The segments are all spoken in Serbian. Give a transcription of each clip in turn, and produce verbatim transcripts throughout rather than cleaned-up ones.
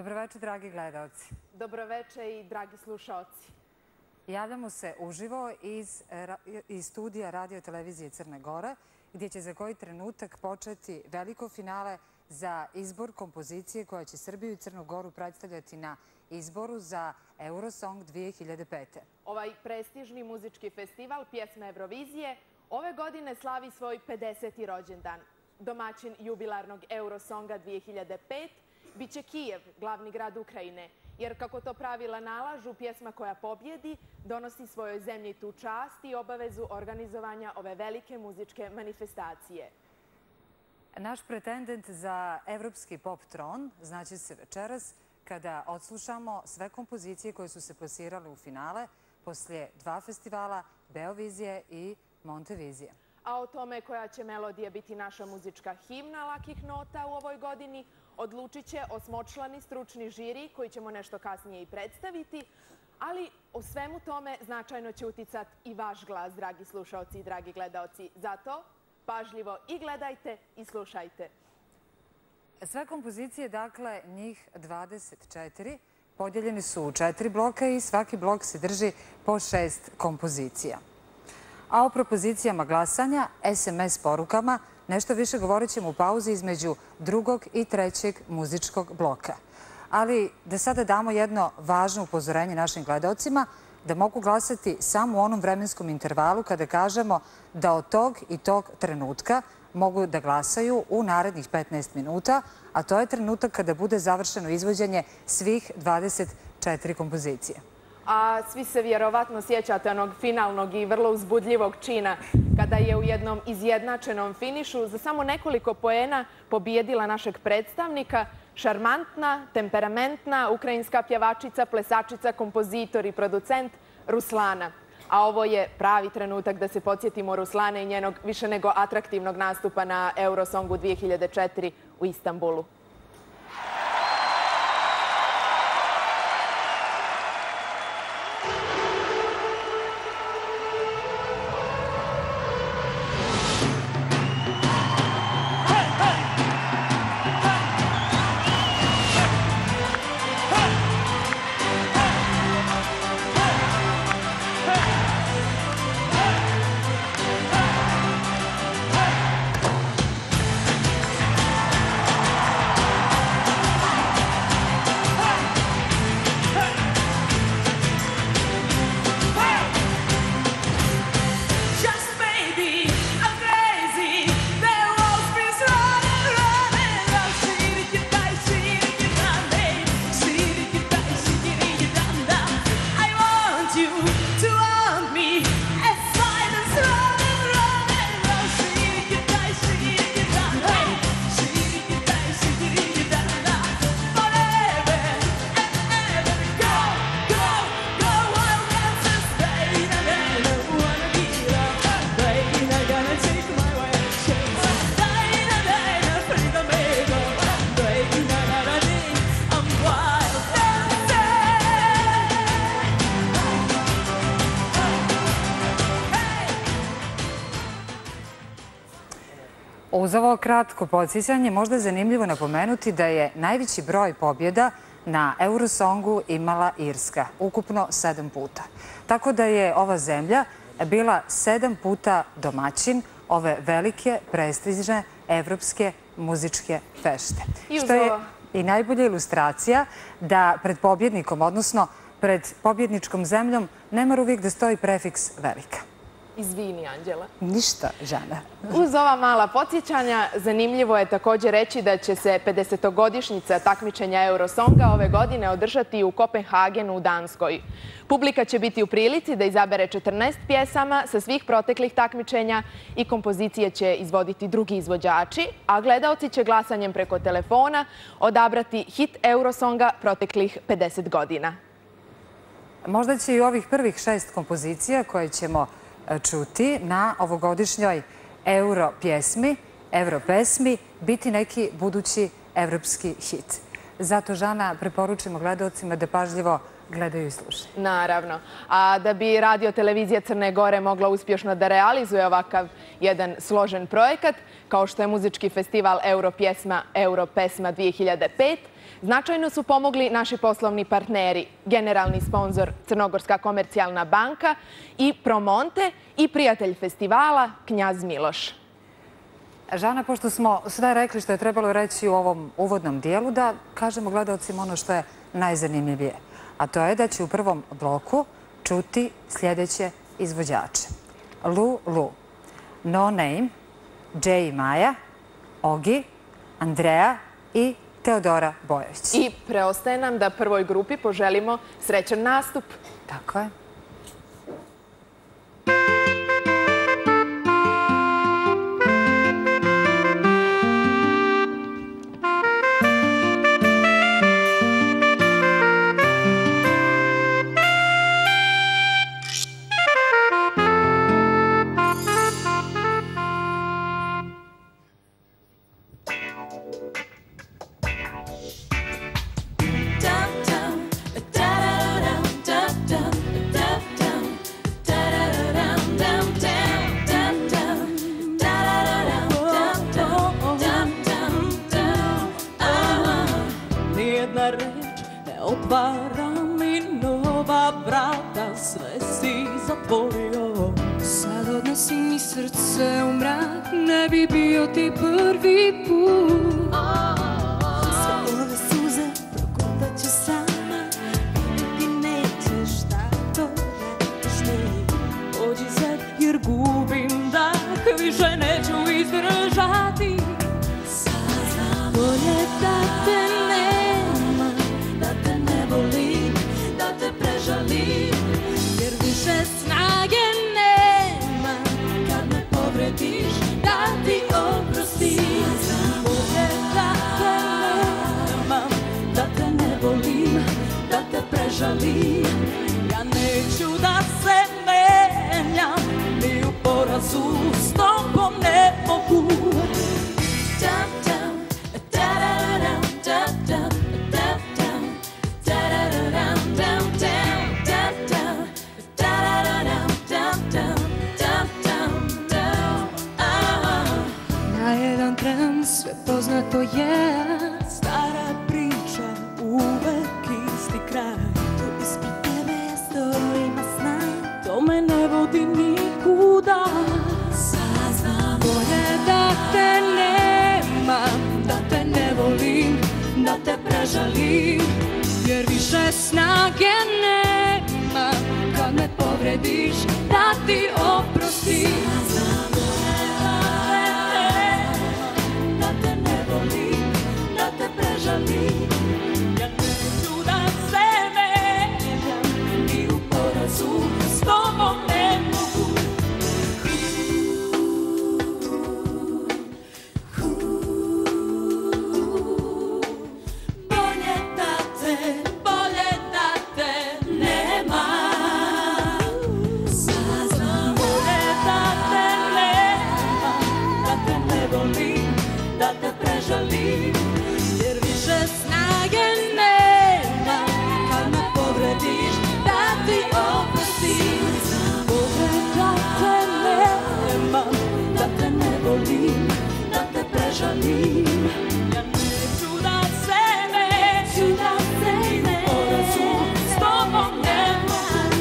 Dobroveče, dragi gledalci. Dobroveče i dragi slušaoci. Javljamo se uživo iz, iz studija Radio televizije Crne Gore, gdje će za koji trenutak početi veliko finale za izbor kompozicije koja će Srbiju i Crnu Goru predstavljati na izboru za Eurosong dvije hiljade pete. Ovaj prestižni muzički festival Pjesma Eurovizije ove godine slavi svoj pedeseti rođendan. Domaćin jubilarnog Eurosonga dvije hiljade pete biće Kijev, glavni grad Ukrajine, jer kako to pravila nalažu, pjesma koja pobjedi donosi svojoj zemlji tu čast i obavezu organizovanja ove velike muzičke manifestacije. Naš pretendent za evropski pop tron znaće se večeras kada odslušamo sve kompozicije koje su se plasirale u finale poslije dva festivala Beovizije i Montevizije. A o tome koja će melodija biti naša muzička himna lakih nota u ovoj godini odlučit će osmočlani stručni žiri koji ćemo nešto kasnije i predstaviti, ali o svemu tome značajno će uticati i vaš glas, dragi slušaoci i dragi gledaoci. Zato pažljivo i gledajte i slušajte. Sve kompozicije, dakle njih dvadeset četiri, podijeljeni su u četiri bloka i svaki blok se drži po šest kompozicija. A o propozicijama glasanja, es em es porukama, nešto više govorit ćemo u pauzi između drugog i trećeg muzičkog bloka. Ali da sada damo jedno važno upozorenje našim gledalcima da mogu glasati samo u onom vremenskom intervalu kada kažemo da od tog i tog trenutka mogu da glasaju u narednih petnaest minuta, a to je trenutak kada bude završeno izvođenje svih dvadeset četiri kompozicije. A svi se vjerovatno sjećate onog finalnog i vrlo uzbudljivog čina kada je u jednom izjednačenom finišu za samo nekoliko poena pobijedila našeg predstavnika, šarmantna, temperamentna ukrajinska pjevačica, plesačica, kompozitor i producent Ruslana. A ovo je pravi trenutak da se podsjetimo Ruslane i njenog više nego atraktivnog nastupa na Eurosongu dvije hiljade četiri u Istanbulu. Uz ovo kratko podsjećanje možda je zanimljivo napomenuti da je najveći broj pobjeda na Eurosongu imala Irska, ukupno sedam puta. Tako da je ova zemlja bila sedam puta domaćin ove velike, prestižne evropske muzičke fešte. Što je i najbolja ilustracija da pred pobjednikom, odnosno pred pobjedničkom zemljom, ne mora uvijek da stoji prefiks velika. Izvini, Anđela. Ništa, Žana. Uz ova mala podsjećanja, zanimljivo je također reći da će se pedesetogodišnjica takmičenja Eurosonga ove godine održati u Kopenhagenu u Danskoj. Publika će biti u prilici da izabere četrnaest pjesama sa svih proteklih takmičenja i kompozicije će izvoditi drugi izvođači, a gledaoci će glasanjem preko telefona odabrati hit Eurosonga proteklih pedeset godina. Možda će i ovih prvih šest kompozicija koje ćemo čuti na ovogodišnjoj Euro pjesmi, Euro pesmi, biti neki budući evropski hit. Zato, Žana, preporučimo gledalcima da pažljivo gledaju i slušaju. Naravno. A da bi Radio televizija Crne Gore mogla uspješno da realizuje ovakav jedan složen projekat, kao što je muzički festival Euro pjesma, Euro pesma dvije hiljade pete, Značajno su pomogli naši poslovni partneri, generalni sponzor Crnogorska komercijalna banka i Promonte i prijatelj festivala Knjaz Miloš. Žana, pošto smo sve rekli što je trebalo reći u ovom uvodnom dijelu, da kažemo gledalcima ono što je najzanimljivije. A to je da će u prvom bloku čuti sljedeće izvođače. Lu Lu, No Name, Jay i Maja, Ogi, Andrea i Teodora Bojović. I preostaje nam da prvoj grupi poželimo srećan nastup. Tako je. Otvara mi nova vrata, sve si zatvorio. Sad odnosi mi srce u mrak, ne bi bio ti prvi put. Sve ove suze prokutat ću sama, više ti nećeš tako radiš mi. Pođi sad jer gubim dah, više neću izdržati. Sad znam bolje da te nema, da te ne volim, da te prežalim, jer više snage nema kad me povrediš, da ti oprostim. Bolje da te nemam, da te ne volim, da te prežalim. Ja neću da se menjam, ni u porazu s tobom ne mogu. Sve poznato je, stara priča, uvek isti kraj. Tu ispred tebe stojim sna, to me ne vodi nikuda. Sad znam bolje da te nema, da te ne volim, da te prežalim, jer više snage nema kad me povrediš, da ti oprostim. Ja neću da se menjam, ni u porazu s tobom ne mogu. Bolje da te, bolje da te nema. Sad znam bolje da te nema, da te ne volim, da te prežalim. Više snage nema kad me povrediš, da ti oprostim. Bolje da te nemam, da te ne volim, da te prežalim. Ja neću da se neću da se ne porazu s tobom ne mogu.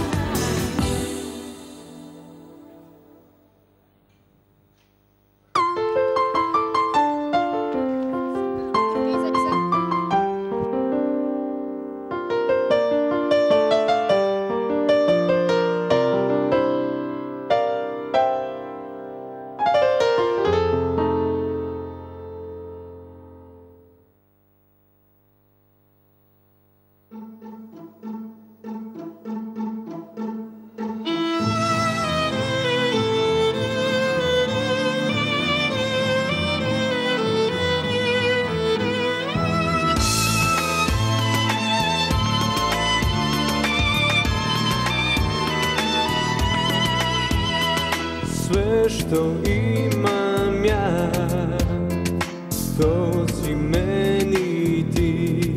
Sve što imam ja, to si meni ti.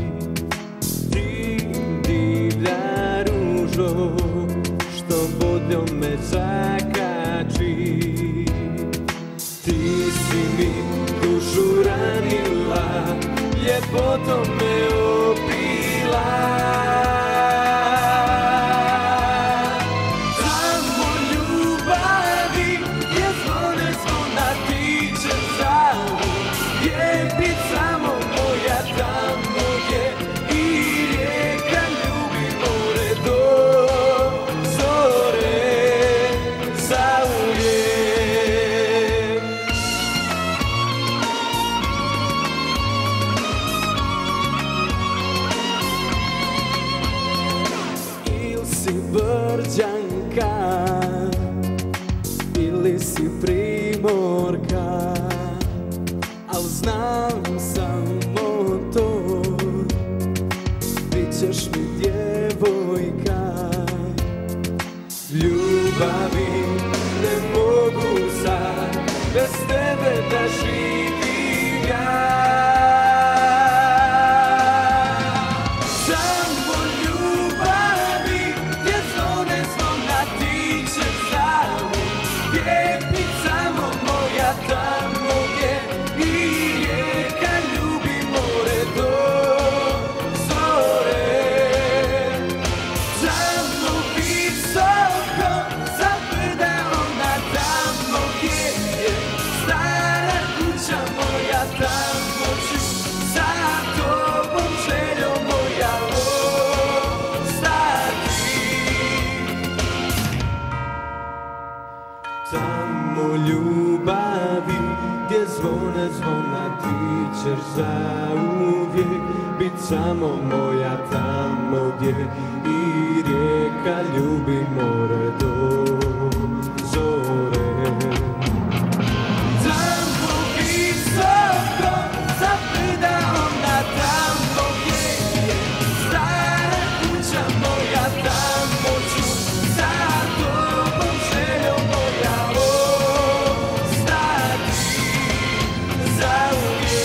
Ti divlja ružo, što vodom me zakači. Ti si mi dušu ranila, ljepotom me opila. Tamo ljubavi gdje zvone zvona tiče zavu, gdje bit samo moja tamo gdje i rijeka ljubi more do zore zauvijek. Ili si Brđanka, ili si Primorka, al znam samo to, bit ćeš mi djevojka. Ljubavi ne mogu sad bez tebe da živim ja. Samo ljubavi gdje zvone zvona tiče zavu, gdje bit samo moja tamo gdje i rijeka ljubi more do zore. Tamo visoko za brda ona tamo gdje je stara kuća moja, tamo ću za tobom željo moja ostati. Tamo ljubavi gdje zvone zvona ti ćeš zauvijek bit samo moja, tamo gdje i rijeka ljubi more do zore. Tamo visoko za brda ona tamo gdje je stara kuća moja, tamo ću za tobom željo moja ostati zauvijek.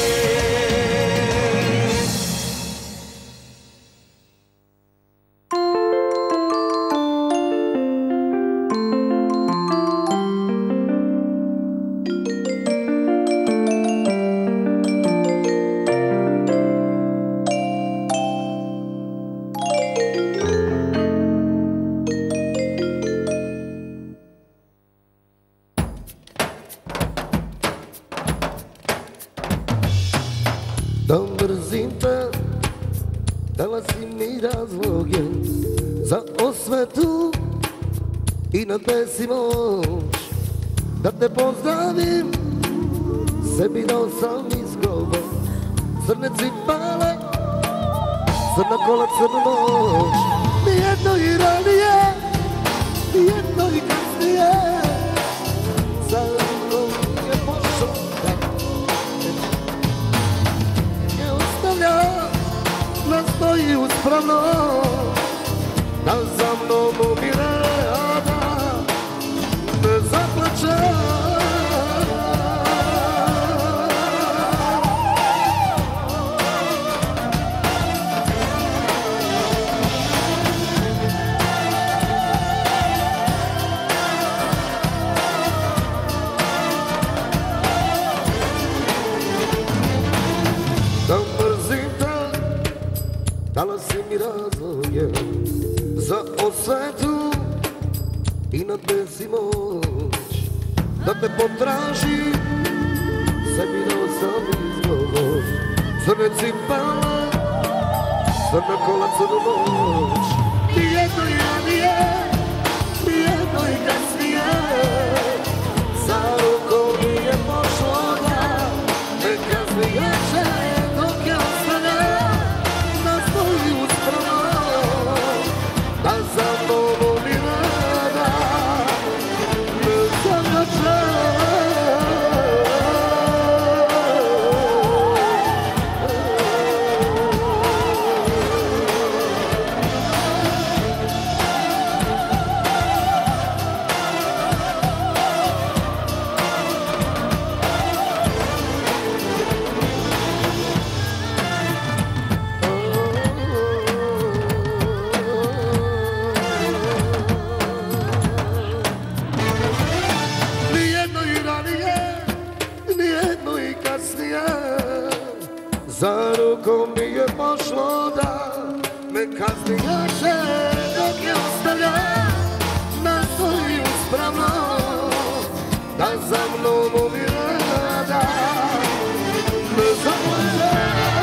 Da mrzim te, dala si mi razloge za osvetu i na desi moć da te pozdravim, sebi dao sam izgovor, crne cipale, crna kola, crnu noć. Nijedno i ranije, nijedno i kasnije, za mnom je pošao da ne ostavlja, nas stoji uspravno, da za mnom umire, a da ne zaplače. Da mrzim te, dala si mi razloge za osvetu i na desi moć da te potražim, sebi dao sam izgovor, crne cipele, crna kola, crnu noć. Nijedno i ranije, nijedno i kasnije, za rukom mi je pošlo da me kazni jače. Dok je ostane, nas stoji uspravno, da za mnom umire, da ne zaplače. došlo da me kazni jače dok je ostavlja na svoju spravno da za mnom umira da me zagleda.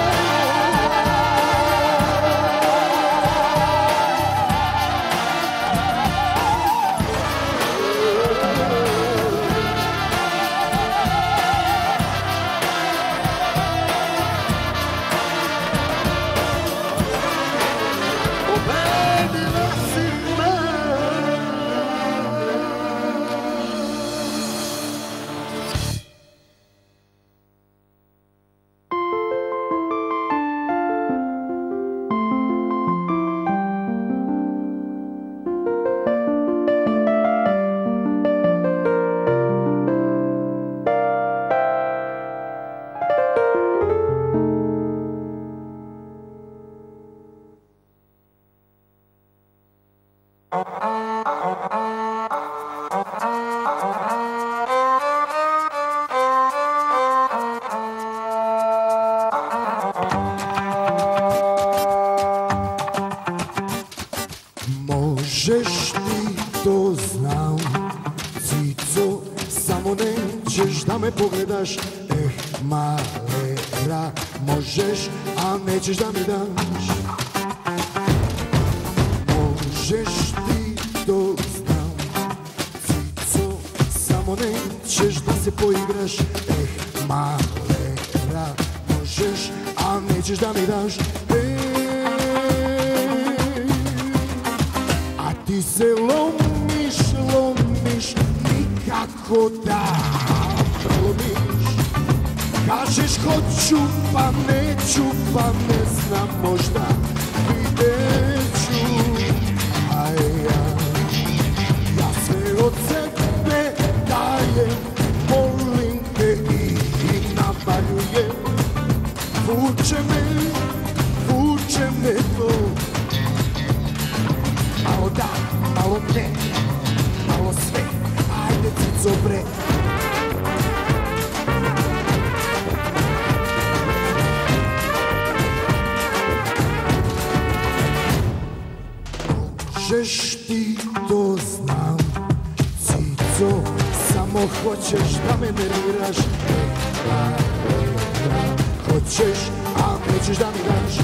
Možeš ti to znam, cico, samo nećeš da me pogledaš. Eh, malera, možeš, a nećeš da mi daš. Možeš ti to znam, cico, samo nećeš da se poigraš. Eh, malera, možeš, a nećeš da mi daš. Ti se lomiš, lomiš, nikako da promiš. Kažeš hoću, pa neću, pa ne znam, možda videću. A ja, ja sve od sebe dajem, volim te i navaljujem. Vuče me, vuče me to. Malo da, malo ne, malo sve, ajde cico bre. Možeš ti to znam, cico, samo hoćeš da me nerviraš. Hoćeš, a nećeš da mi daš.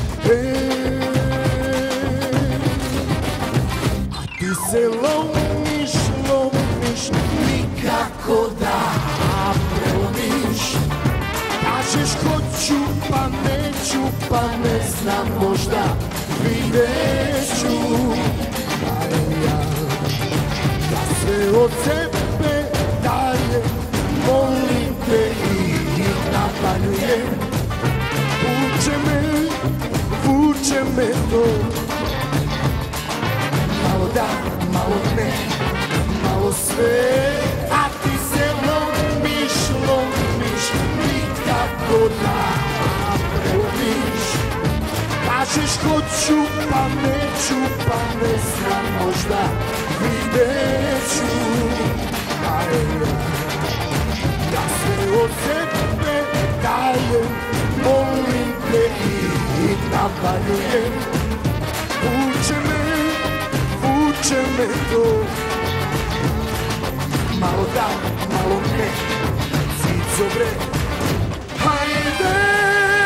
Ti se lomiš, lomiš, nikako da prelomiš. Kažeš hoću, pa neću, pa ne znam, možda videću. A ja, ja sve od sebe dajem, volim te i navaljujem. Vuče me, vuče me to. Malo da, malo ne, malo sve, a ti se lomiš, lomiš, nikako da prelomiš. Kažeš hoću, pa neću, pa ne znam, možda videću. A ja, ja sve od sebe dajem, volim te i navaljujem. Vuče me, vuče me to. Malo da, malo ne, cico bre, hajde.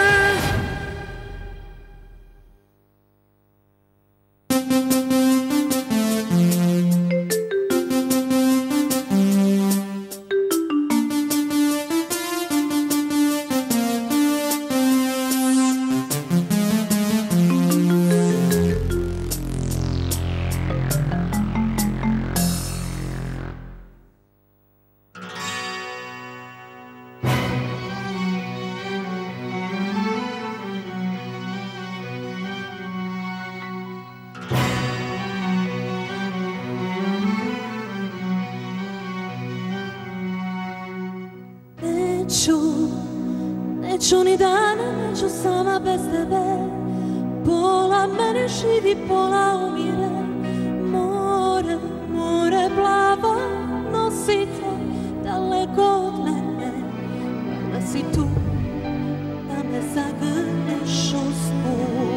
Neću, neću ni dana, neću sama bez tebe. Pola mene živi, pola umire. More, more plavo nosite daleko od mene. Da si tu, da me zagrneš usput.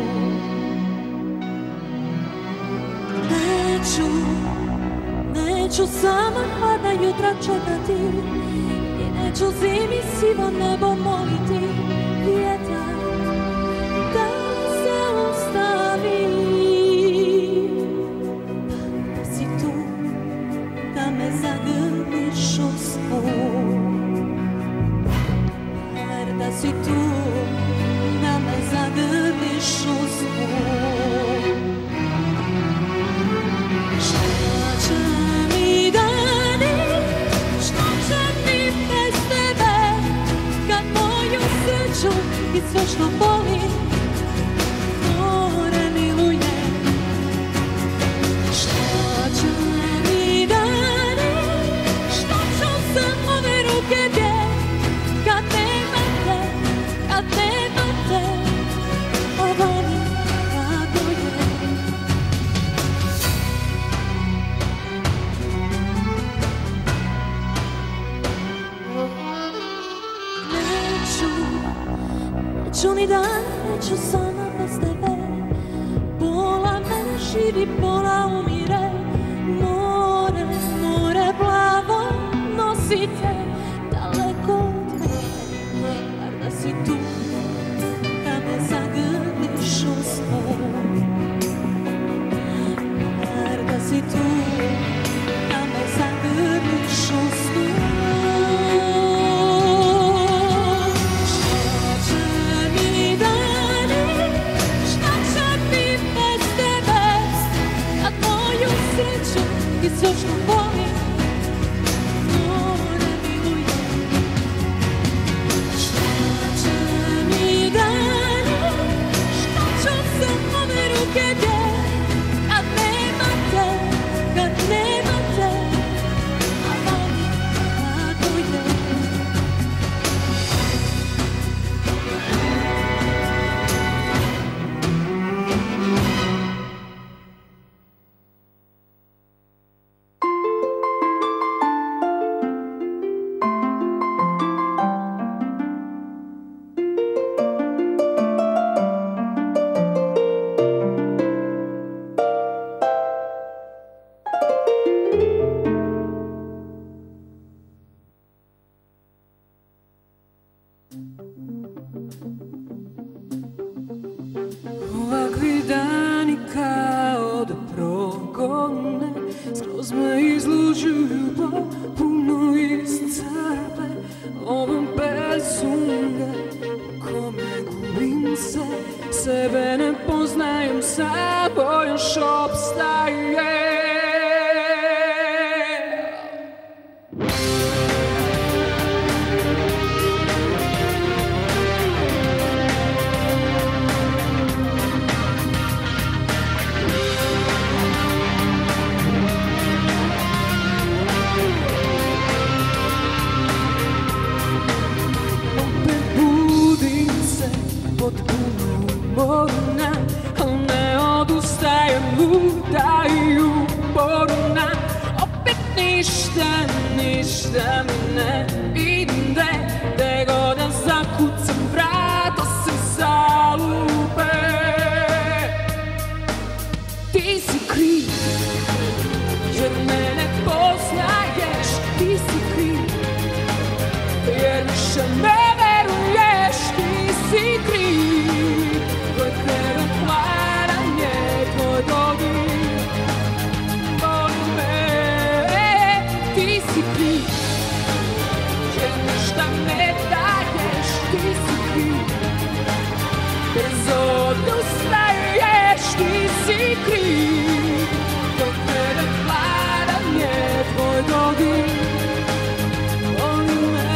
neću, neću sama hladna jutra čekati i neću zimi sivo nebo moliti vjetar da se ostavi. Da si tu, da me zagrliš u snu, jer da si tu, da me zagrliš u snu. Šta će mi dani, što će mi bez tebe, kad moju sreću i sve što boli more miluje. Šta će mi dani, što ću sa ove ruke gdje, kad nema te, kad nema te, ovo mi tako je. Neću, neću ni dan, neću sama bez tebe. Pola me živi, pola umire. More, more plavo nosite daleko od mene. Bar da si tu, da me zagrliš u snu. Bar da si tu, da me zagrliš u snu. Šta će mi dani, šta će mi bez tebe, kad moju sreću i sve što volim more miluje. Šta će mi dani, šta ću sa ove ruke gdje, kad nema te, kad nema te, a volim tako je. Ovakvi dani kao da progone, skroz me izluđuju, puno iscrpe. Ovom bezumlje, kome gubim se, sebe ne poznajem, samo još opstaje. Potpuno umorna, al ne odustajem, luda i uporna. Opet ništa, ništa mi ne ide, gde god da zakucam vrata se zalupe. Ti si kriv, jer me ne poznaješ. Ti si kriv, jer više ne veruješ. Ti si kriv, tvoj krevet hladanje, tvoj dodir boli me. Ti si kriv, jer ništa ne daješ. Ti si kriv, brzo odustaješ. Ti si kriv, tvoj krevet hladanje, tvoj dodir boli me.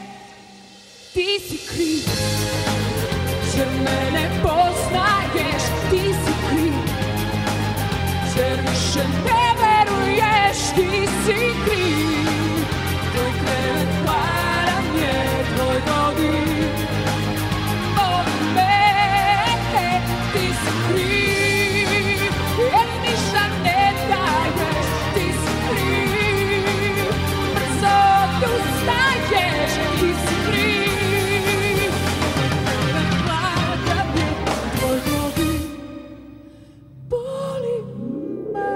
Ti si kriv, jer me ne poznaješ. više ne veruješ, ti si kriv. Tvoj krevet param je tvoj dodir. Volim me, ti si kriv, jer ništa ne daješ, ti si kriv. Brzo odustaješ, ti si kriv. Krevet param je tvoj dodir. Boli me.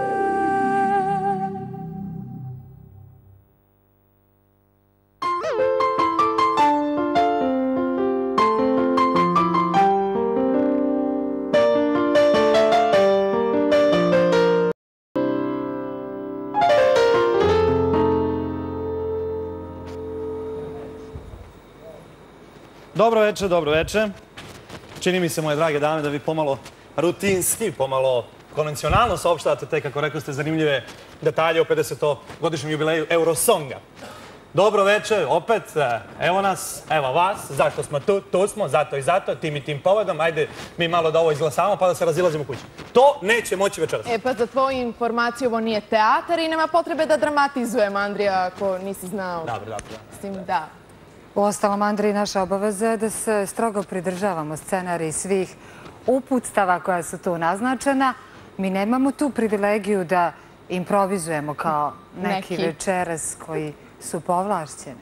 Dobro večer, dobro večer. Čini mi se, moje drage dame, da vi pomalo rutinski, pomalo konvencionalno saopštavate te, kako rekli ste, zanimljive detalje o pedesetogodišnjem jubileju Eurosonga. Dobro večer, opet, evo nas, evo vas, zašto smo tu, tu smo, zato i zato, tim i tim povodom, ajde mi malo da ovo izglasamo pa da se razilazimo kući. To neće moći večeras. E pa za tvoju informaciju ovo nije teatar i nema potrebe da dramatizujem, Andrija, ako nisi znao. Dobro, dobro. S tim da. Uostalom, Andriji, naša obaveza je da se strogo pridržavamo scenarija i svih uputstava koja su tu naznačena. Mi nemamo tu privilegiju da improvizujemo kao neki večeras koji su povlašćeni.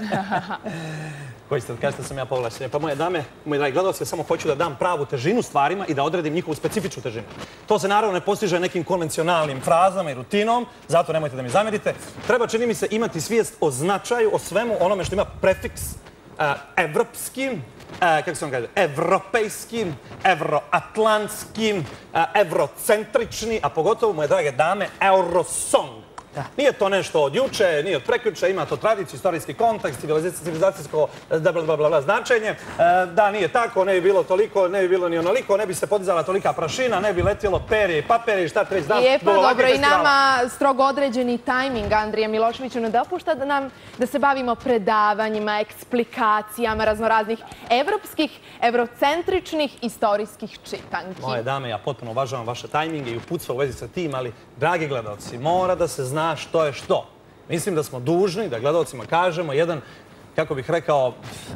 Koji ste da kažete da sam ja povlašćen? Pa moje dame, moji dragi gledalci, ja samo hoću da dam pravu težinu stvarima i da odredim njihovu specifičnu težinu. To se naravno ne postiže nekim konvencionalnim frazama i rutinom, zato nemojte da mi zamerite. Treba, čini mi se, imati svijest o značaju, o svemu onome što ima prefiks evropski, kako se vam kaže, evropejski, evroatlantski, evrocentrični, a pogotovo, moje drage dame, Eurosong. Nije to nešto od juče, nije od prekjuče, ima to tradiciju, istorijski kontekst, civilizacijsko značenje. Da, nije tako, ne bi bilo toliko, ne bi bilo ni onoliko, ne bi se podizala tolika prašina, ne bi letjelo perje i papere i šta treći dan. Je pa dobro, i nama strogo određeni tajming, Andrija Miloševiću, ne dopušta da nam da se bavimo predavanjima, eksplikacijama raznoraznih evropskih, evrocentričnih, istorijskih čitanki. Moje dame, ja potpuno uvažavam vaše tajminge i uputstva u vezi sa tim, ali, dragi gledalci, mora da se zna što je što. Mislim da smo dužni da gledalcima kažemo jedan, kako bih rekao,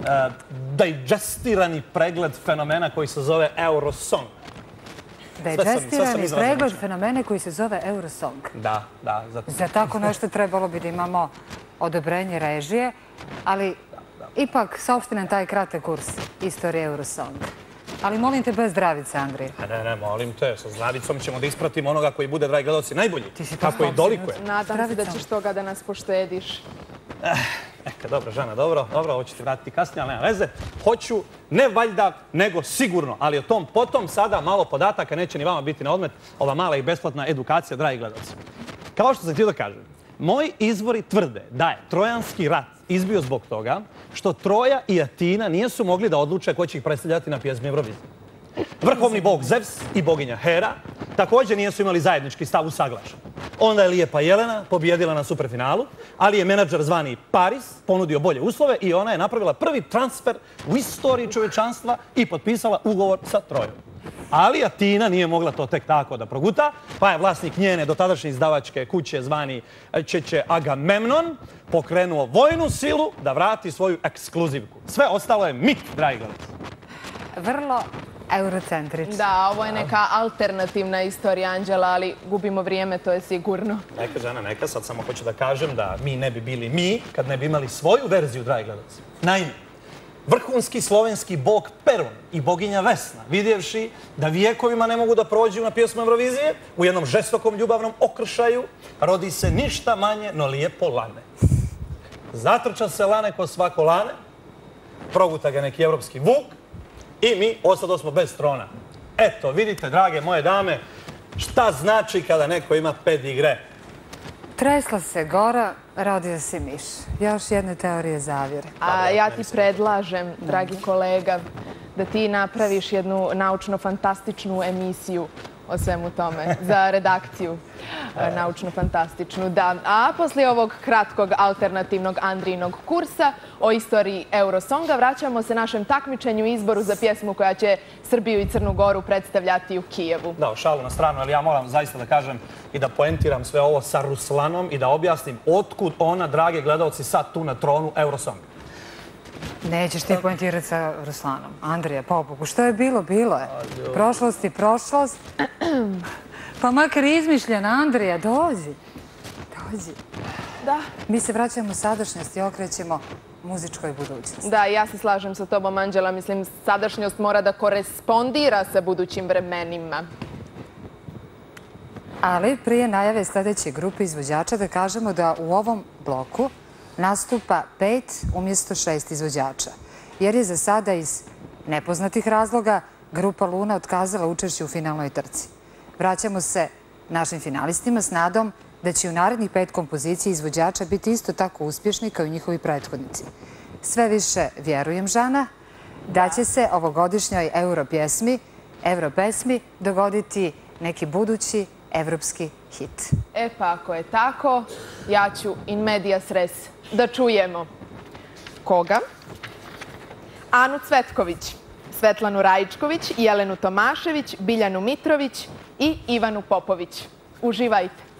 digestirani pregled fenomena koji se zove Eurosong. Digestirani pregled fenomena koji se zove Eurosong. Da, da. Za tako nešto trebalo bi da imamo odobrenje režije, ali ipak saopšti nam taj kratak kurs istorije Eurosonga. Ali molim te bez zdravice, Andrija. Ne, ne, molim te. Sa zdravicom ćemo da ispratimo onoga koji bude, dragi gledalci, najbolji. Kako i dolikuje. Nadam se da ćeš toga da nas poštediš. Neka, dobro, žena, dobro. Dobro, ovo ću ti vratiti kasnije, ali nema veze. Hoću, ne valjda, nego sigurno. Ali o tom potom sada malo podataka, neće ni vama biti na odmet, ova mala i besplatna edukacija, dragi gledalci. Kao što sam htio da kažem, moji izvori tvrde da je Trojanski rat izbio zbog toga što Troja i Atina nisu mogli da odluče ko će ih predstavljati na pjesmi Eurovizije. Vrhovni bog Zevs i boginja Hera također nisu imali zajednički stav usaglašen. Onda je lijepa Jelena pobjedila na superfinalu, ali je menadžer zvani Paris ponudio bolje uslove i ona je napravila prvi transfer u istoriji čovječanstva i potpisala ugovor sa Trojom. Ali Atina nije mogla to tek tako da proguta, pa je vlasnik njene dotadašnje izdavačke kuće zvani Čeče Agamemnon pokrenuo vojnu silu da vrati svoju ekskluzivku. Sve ostalo je mit, dragi gledalci. Vrlo eurocentrično. Da, ovo je neka alternativna istorija, Anđela, ali gubimo vrijeme, to je sigurno. Neka, žena, neka. Sad samo hoću da kažem da mi ne bi bili mi kad ne bi imali svoju verziju, dragi gledalci. Naime, vrhunski slovenski bog Perun i boginja Vesna, vidjevši da vijekovima ne mogu da prođu na pjesmu Eurovizije, u jednom žestokom ljubavnom okršaju rodi se ništa manje no lijepo lane. Zatrča se lane ko svako lane, proguta ga neki evropski vuk i mi ostado smo bez trona. Eto, vidite, drage moje dame, šta znači kada neko ima pedigre. Tresla se gora, rodio se miš. Još jedne teorije zavjere. A ja ti predlažem, dragi kolega, da ti napraviš jednu naučno-fantastičnu emisiju o svemu tome za redakciju naučno-fantastičnu. Da. A poslije ovog kratkog alternativnog Andrijinog kursa o istoriji Eurosonga vraćamo se našem takmičenju i izboru za pjesmu koja će Srbiju i Crnu Goru predstavljati u Kijevu. Da, šalu na stranu, ali ja moram zaista da kažem i da poentiram sve ovo sa Ruslanom i da objasnim otkud ona, drage gledalci, sad tu na tronu Eurosonga. Nećeš ti poentirati sa Ruslanom. Andrija, pobogu, što je bilo, bilo je. Prošlost i prošlost. Pa makar izmišljena, Andrija, dođi. Dođi. Da. Mi se vraćamo u sadašnjost i okrećemo muzičkoj budućnosti. Da, ja se slažem sa tobom, Anđela. Mislim, sadašnjost mora da korespondira sa budućim vremenima. Ali prije najave sljedeće grupe izvođača da kažemo da u ovom bloku nastupa pet umjesto šest izvođača. Jer je za sada iz nepoznatih razloga grupa Luna otkazala učešće u finalnoj trci. Vraćamo se našim finalistima s nadom da će u narednih pet kompozicija izvođača biti isto tako uspješni kao i njihovi prethodnici. Sve više vjerujem, Žana, da će se ovogodišnjoj Europjesmi, Europesmi dogoditi neki budući evropski hit. E pa ako je tako, ja ću in medias res da čujemo. Koga? Anu Cvetković, Svetlanu Rajičković, Jelenu Tomašević, Biljanu Mitrović i Ivanu Popović. Uživajte!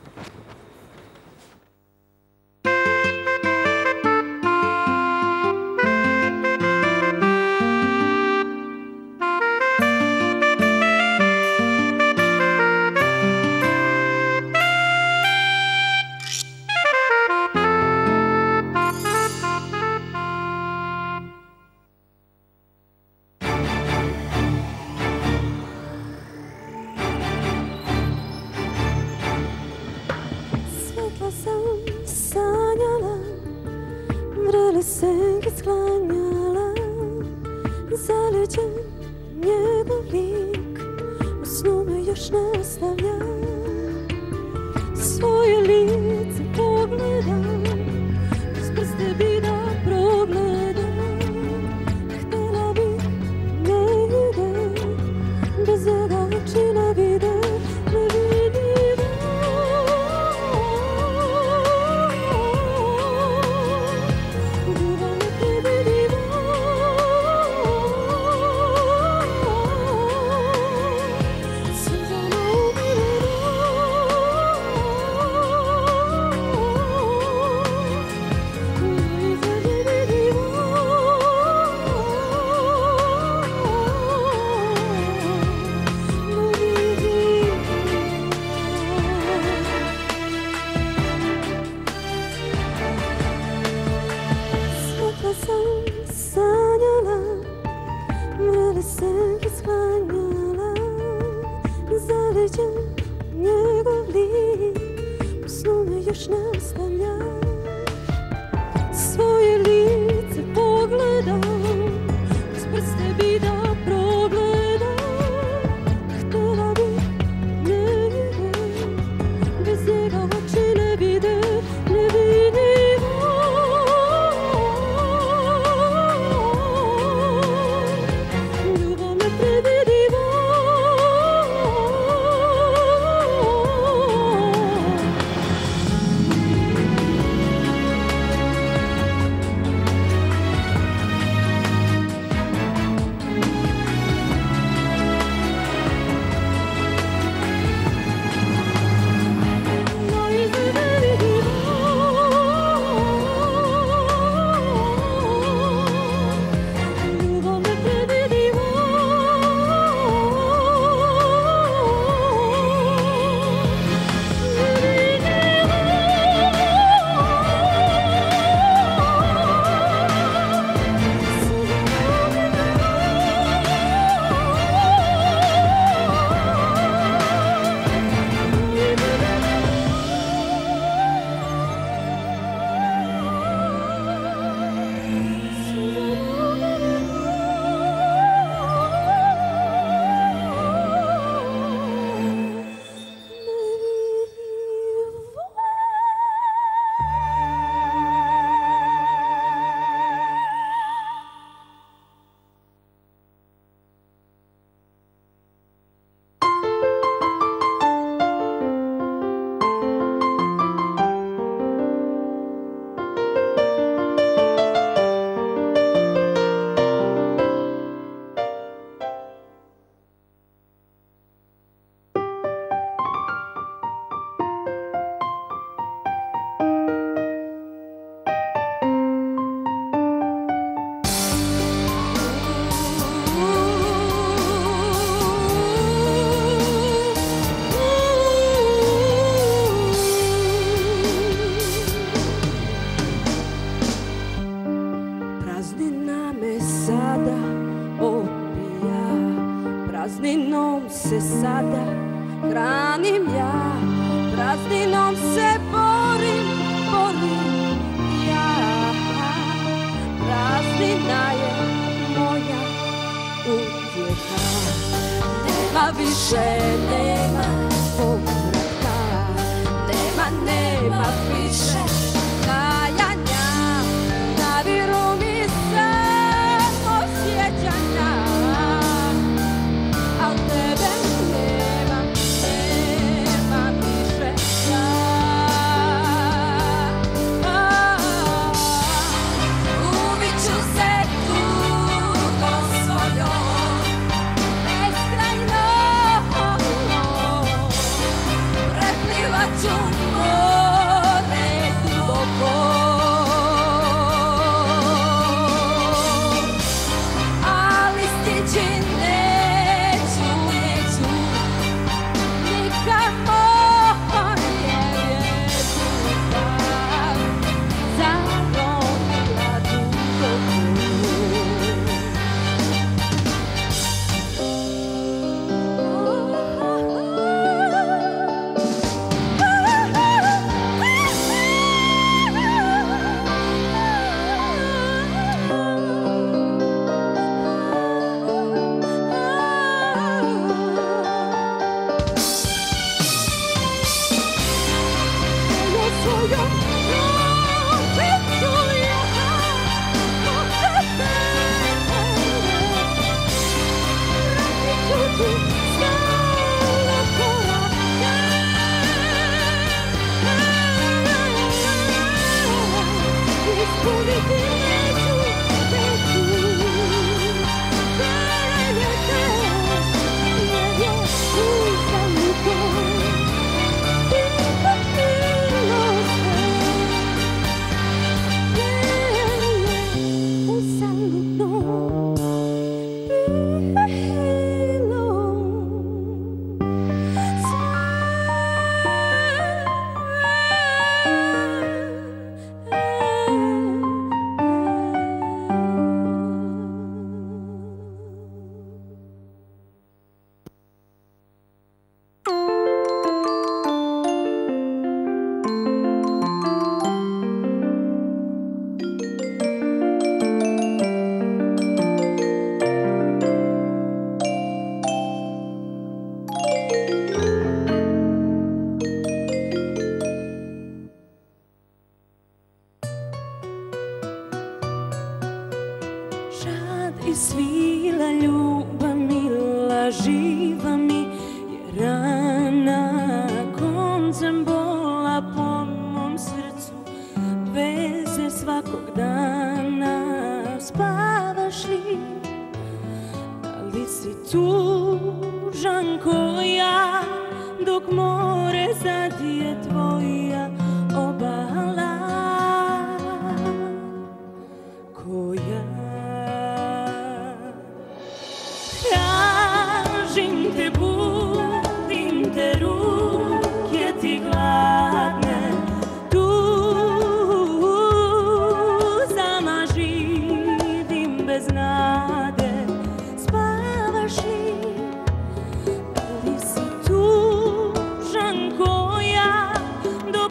Senke sklanjala, zaleđen njegov lik, u snu me još ne ostavlja. Svoje lice pogledam, uz prste bi da progledam. Htjela bi ne ide, bez njega oči ne vide, ne vidim. Njegov lik u snu me još ne ostavlja. Svoje lice pogledam, uz prste bi da progledam. Htjela bi ne ide, bez njega oči ne vide, ne vidim. Ljubav nepredvidiva. Prazninom se sada hranim ja, prazninom se borim, borim ja. Praznina je moja utjeha, nema više, nema povratka, nema, nema više kajanja, naviru mi se osjećanja, al tebe nema, nema više ja. Uvit ću se tugom svojom, beskrajno, preplivat ću more duboko. Ali stići neću, neću nikamo, jer je ljubav zaronila duboko. Žad i svila ljubav mila, živa mi je rana, koncem bola po mom srcu, veze svakog dana. Spavaš li, da li si tužan ko ja, dok more zadije tvoja obala, koja tražim te, budim te, ruke ti gladne, tuzama živim bez nade. Spavaš li, da li si tužan ko ja, dok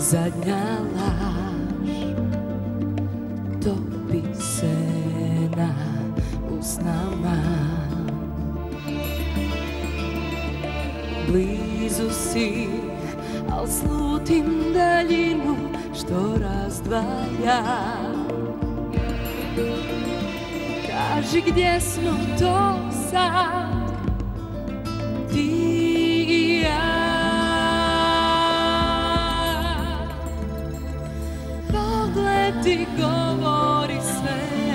zadnja laž topi se na usnama. Blizu si, al slutim daljinu što razdvaja. Kaži gdje smo to sad, ti i ja. Pogled ti govori sve,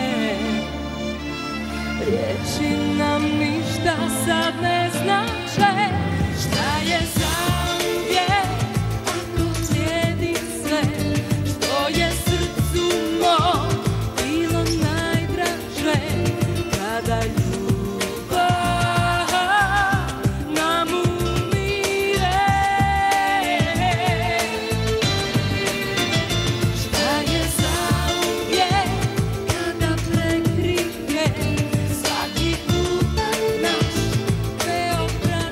riječi nam ništa sad ne znače. Šta je zauvijek ako slijedi sve što je srcu mom bilo najdraže, kada ljubav nam umire. Šta je zauvijek kada prekrije svaki puta naš preobrat.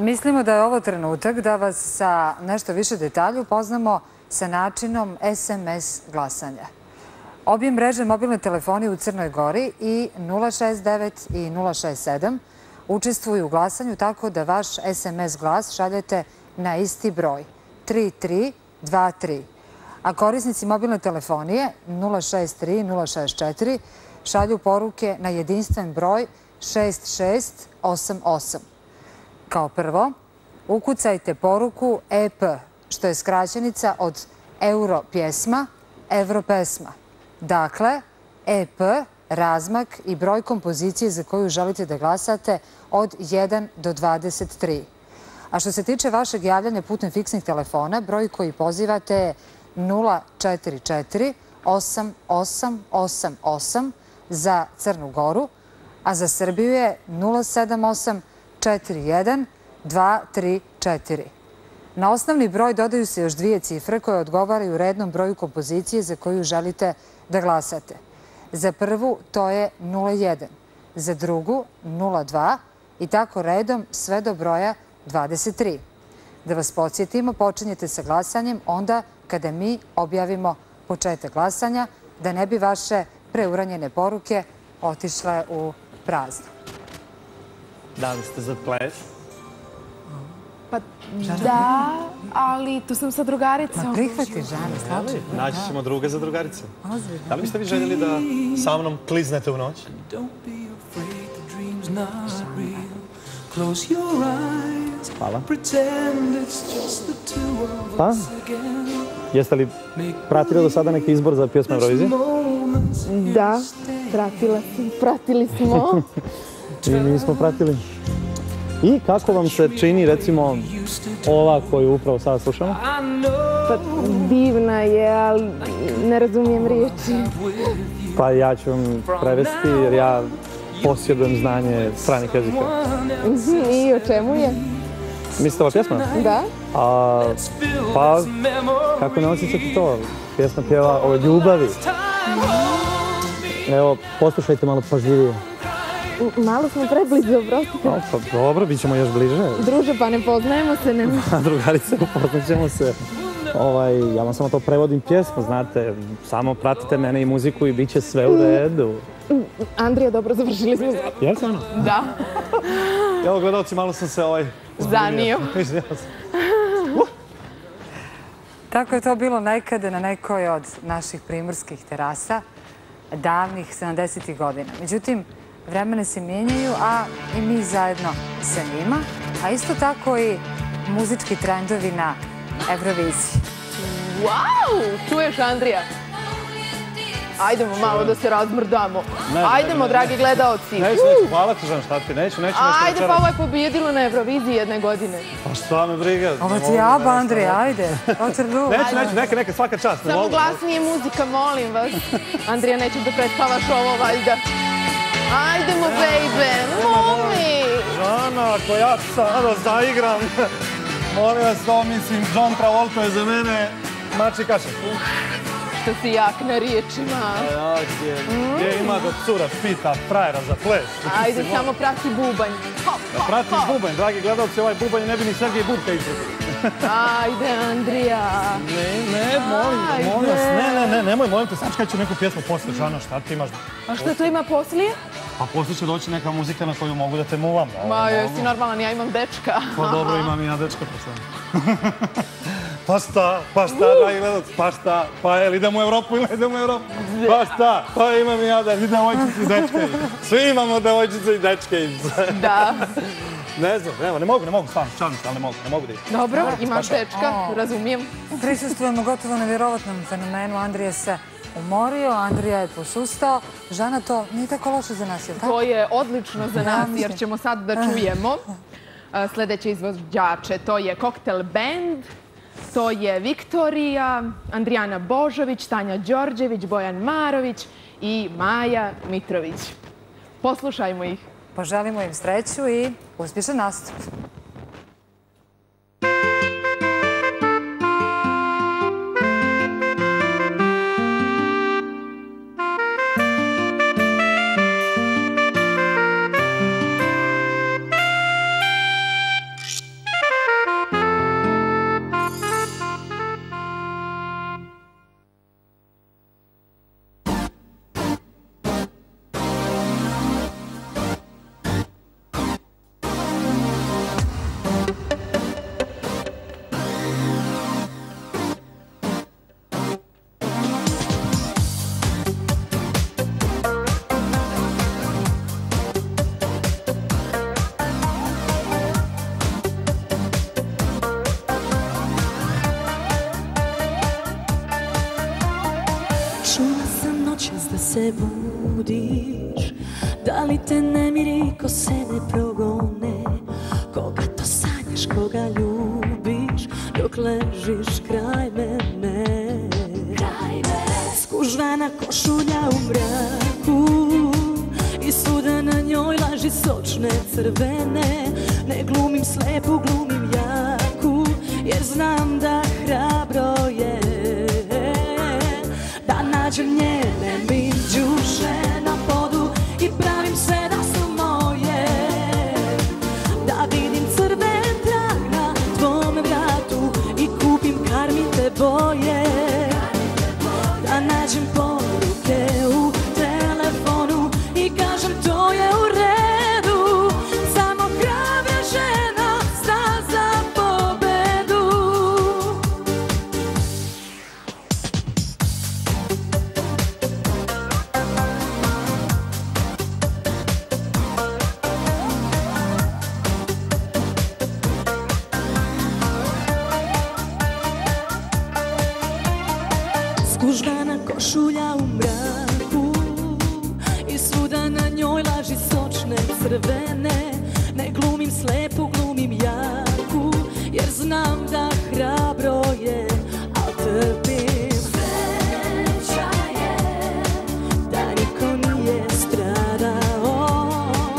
Mislimo da je ovo trenutak da vas sa nešto više detalja upoznamo sa načinom es em es glasanja. Obje mreže mobilne telefonije u Crnoj Gori i nula šest devet i nula šest sedam učestvuju u glasanju tako da vaš es em es glas šaljete na isti broj tri tri dva tri. A korisnici mobilne telefonije nula šest tri nula šest četiri šalju poruke na jedinstven broj šest šest osam osam. Kao prvo, ukucajte poruku E P, što je skraćenica od Euro pjesma, Evro pesma. Dakle, E P, razmak i broj kompozicije za koju želite da glasate od jedan do dvadeset tri. A što se tiče vašeg javljanja putem fiksnih telefona, broj koji pozivate je nula četiri četiri osam osam osam osam za Crnu Goru, a za Srbiju je nula sedam osam četiri jedan dva tri četiri. Na osnovni broj dodaju se još dvije cifre koje odgovaraju rednom broju kompozicije za koju želite da glasate. Za prvu to je nula jedan, za drugu nula dva i tako redom sve do broja dvadeset tri. Da vas podsjetimo, počinjete sa glasanjem onda kada mi objavimo početak glasanja, da ne bi vaše preuranjene poruke otišle u prazno. Da li ste za ples? Pa da, ali tu sam sa drugaricom. Ma prihvati, Žana, slači. Naći ćemo druge za drugarice. Ozbiljno. Da li biste vi željeli da sa mnom kliznete u noć? Hvala. Pa? Jeste li pratili do sada neki izbor za pjesmu Eurovizije? Da, pratila sam, pratili smo. I mi smo pratili. I kako vam se čini, recimo, ova koju upravo sada slušamo? Pa divna je, ali ne razumijem riječi. Pa ja ću vam prevesti jer ja posjedujem znanje stranih jezika. I o čemu je? Mislite ova pjesma? Da. A, pa, kako ne osjećate to? Pjesma pjeva o ljubavi. Evo, poslušajte malo pažljivije. Malo smo preblizu, oprostite. No, pa dobro, bit ćemo još bliže. Druže, pa ne poznajemo se, ne možemo. Drugarice, upoznat ćemo se. Ovaj, ja vam samo to prevodim pjesmu, znate. Samo pratite mene i muziku i bit će sve u redu. Andrija, dobro, završili smo. Jel se ono? Da. Evo, gledalci, malo sam se ovaj... Zanio. Tako je to bilo nekada na nekoj od naših primorskih terasa davnih sedamdesetih godina. Međutim, vremene se mijenjaju, a i mi zajedno sa njima, a isto tako i muzički trendovi na Euroviziji. Wow, čuješ, Andrija? Ajdemo malo da se razmrdamo. Ajdemo, dragi gledaoci. Neću, neću, hvala ti, Žan, šta ti, neću, neću nešto Ajde, pa ovo je pobjedilo na Euroviziji jedne godine. Pa šta me briga? Ovo ti je aba, Andrija, ajde. Otrdu. Neću, neću, neka, neka, svaka čast. Samo glasnije muzika, molim vas. Andrija, neću da predstavaš ovo, valjda. Ajdemo, baby, momi! Žana, ako ja sada zaigram, molim vas, to mislim, John Travolta je za mene mači kaša. Što si jak na riječima. Ja, gdje ima da cura pita frajera za ples? Ajde, samo prati bubanj. Prati bubanj, dragi gledalci, ovaj bubanj ne bi ni Sergej Bubka izvjetio. Ajde, Andrija. Ne, ne, molim, molim vas, ne, ne, ne, nemoj, molim te, sačekaj ću neku pjesmu poslije, Žana, šta ti imaš? A što to ima poslije? A poslije će doći neka muzika na koju mogu da te muvam. Ma, jesi normalan, ja imam dečka. Pa dobro, imam i ja dečka, pa šta? Pa šta, pa šta, dragi gledalci, pa šta, pa jel idem u Evropu ili idem u Evropu? Pa šta, pa imam i ja da i devojčice i dečke. Svi imamo devojčice i dečke. Da. Ne znam, evo, ne mogu, ne mogu, stvarno, čalim se, ali ne mogu, ne mogu da idem. Dobro, imaš dečka, razumijem. Prisustvujemo gotovo nevjerovatnom fenomenu. Andrija se umorio, Andrija je posustao. Žana, to nije tako loše za nas, je li tako? To je odlično za nas jer ćemo sad da čujemo sljedeće izvođače. To je Koktel Band, to je Viktorija, Andrijana Božović, Tanja Đorđević, Bojan Marović i Maja Mitrović. Poslušajmo ih. Poželimo im sreću i uspješan nastup. se budiš, da li te nemiri ko se ne progone, koga to sanjaš, koga ljubiš, dok ležiš kraj mene. Skužvana košulja u mraku i svuda na njoj laži sočne crvene. Ne glumim slepu, glumim jaku, jer znam da hrabro je da nađem njene minđuše na podu i pravim se da su moje, da vidim crven trag na tvome vratu i kupim karmite boje, da nađem poruke u telefonu i kažem to je u redu. Samo hrabra žena zna za pobedu. Skužvana košulja u mraku i svuda na njoj laži sočne crvene. Ne glumim slepu, glumim jaku, jer znam da hrabro je, al trpim. Sreća je da niko nije stradao,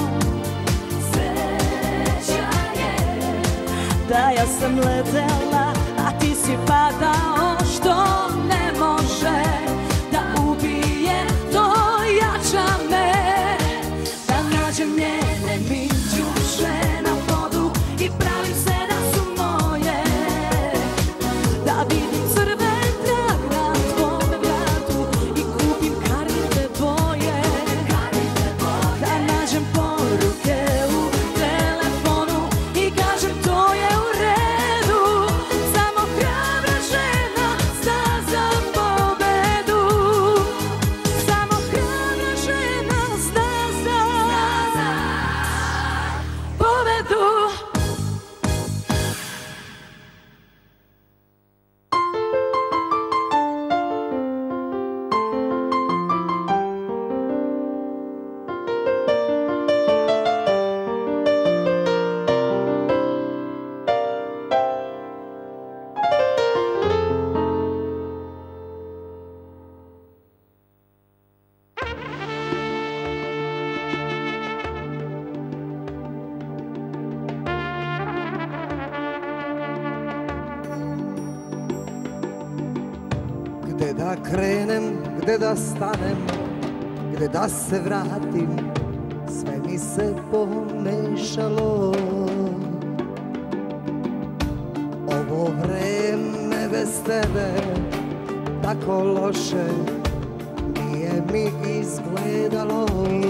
sreća je da ja sam letela, a ti si padao. Što ne može da ubije, to jača me. Da nađem njene minđuše na podu i pravim se da su moje, da vidim crven trag na tvome vratu i kupim karmite boje, da nađem poruke u telefonu i kažem to je u redu. Samo hrabra žena zna za pobedu. Samo hrabra žena zna za pobedu. Gde da krenem, gde da stanem, gde da se vratim, sve mi se pomešalo. Ovo vreme bez tebe tako loše nije mi izgledalo.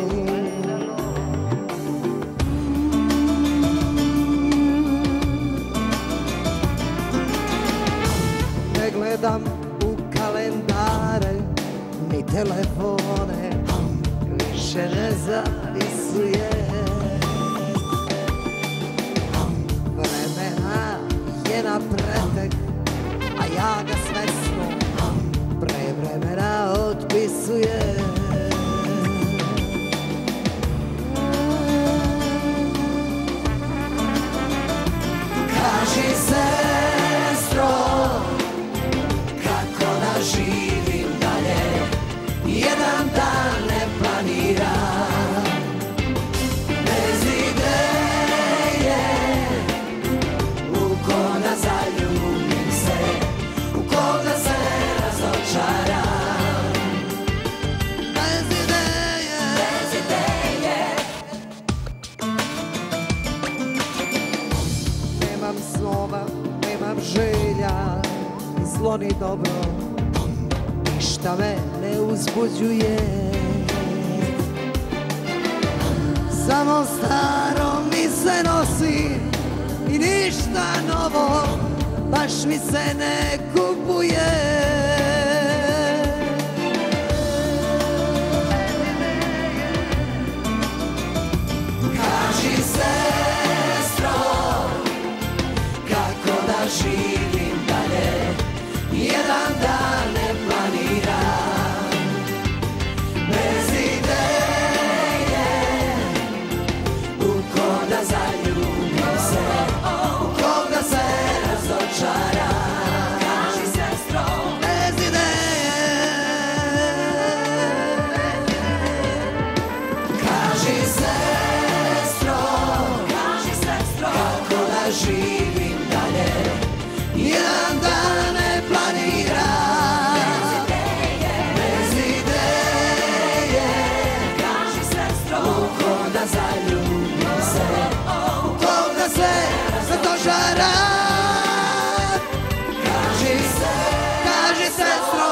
Ne gledam u kalendare ni telefone, više ne zapisuje. Vremena je na pretek, a ja ga svesno pre vremena otpisuje. Kaži sestro, kako da živim dalje, jedan dan ne planiram. Bez ideje, u koga zaljubim se, u koga se razočaram. Bez ideje, bez ideje. Nemam slova, nemam želja, zlo ni dobro, ništa me ne uzbuđuje. Samo staro mi se nosi i ništa novo baš mi se ne kupuje. Kaži sestro, kako da živim dalje, jedan dan ne planiram. sestro.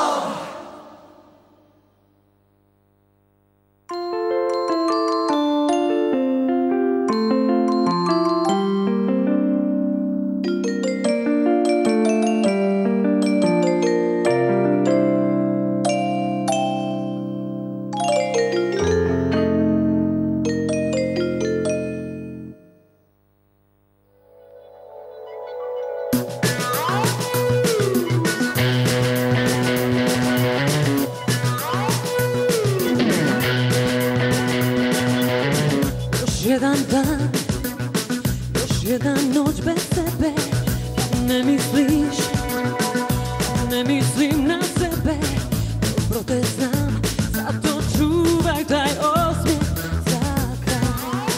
Jedan dan, još jedna noć bez tebe. Ne misliš, ne mislim na sebe. Dobro te znam, zato čuvaj taj osmijeh za kraj.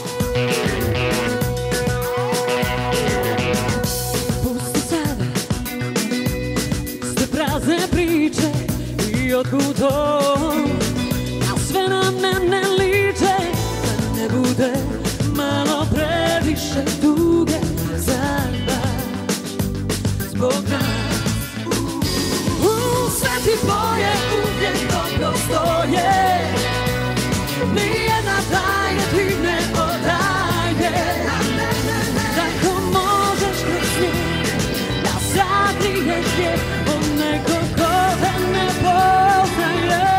Pusti sada sve prazne priče i otkud to, a sve na mene liče. Da ne bude malo previše tuge za baš zbog nas. U sve ti boje uvijek dobro stoje, nijedna tajna ti ne odaje. Tako možeš kroz smijeh da sakriješ je od nekog ko te ne poznaje.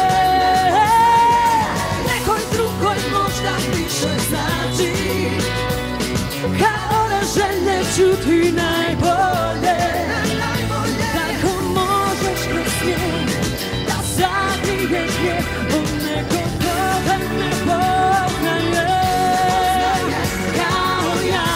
Nekoj drugoj možda više znači, kao da želje čuti najbolje. Tako možeš kroz smijeh da sakriješ je od nekog ko te ne poznaje. Kao ja.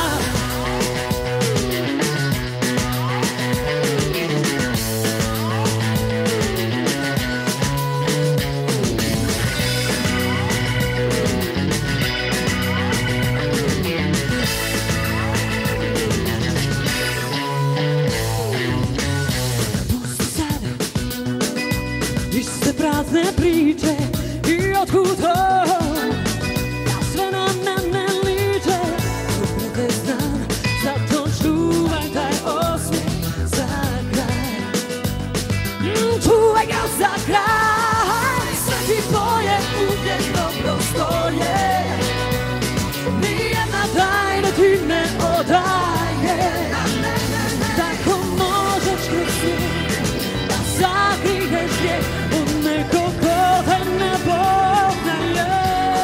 Prazne priče i otkud to, da sve na mene liče. Dobro te znam, zato čuvaj taj osmijeh za kraj. Čuvaj ga za kraj. Sve ti boje uvijek dobro stoje, nijedna tajna ti ne odaje. Tako možeš kroz smijeh da sakriješ je od nekog ko te ne poznaje.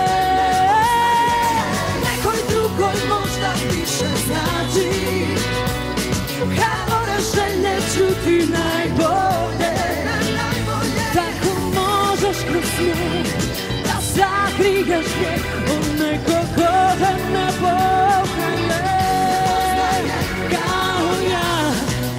Nekoj drugoj možda više znači, kao da želje čuti najbolje. Tako možeš kroz smijeh da sakriješ je od nekog ko te ne poznaje. Kao ja.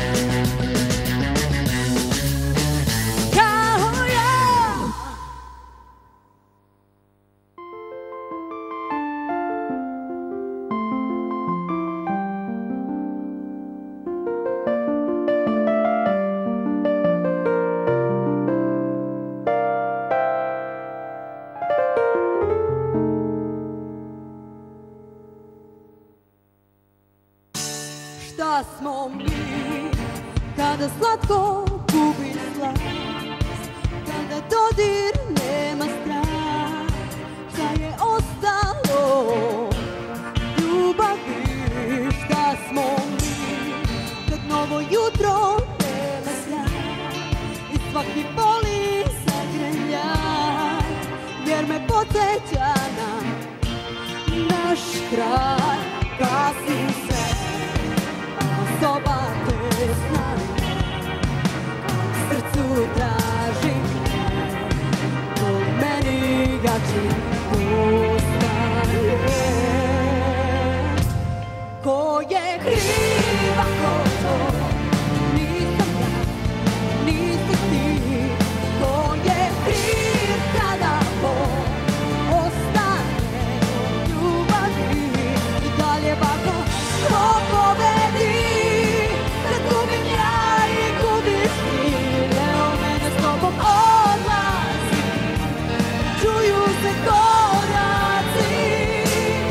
Šta smo mi kada slatko gubi slast, kada dodir nema strah? Šta je ostalo ljubavi? Šta smo mi kad novo jutro nema sjaj i svaki boli zagrljaj, jer me podsjeća na naš kraj. Kasnim se, soba te znam, srcu tražim, to meni gači postaje. Ko je kriv ako to nisam ja, nisi ti? Ko je kriv kada Bog ostane od ljubavi i dalje bako? Ko pobedi? Da gubim ja i gubiš ti, Leo mene s tobom odlazi, čuju se koraci.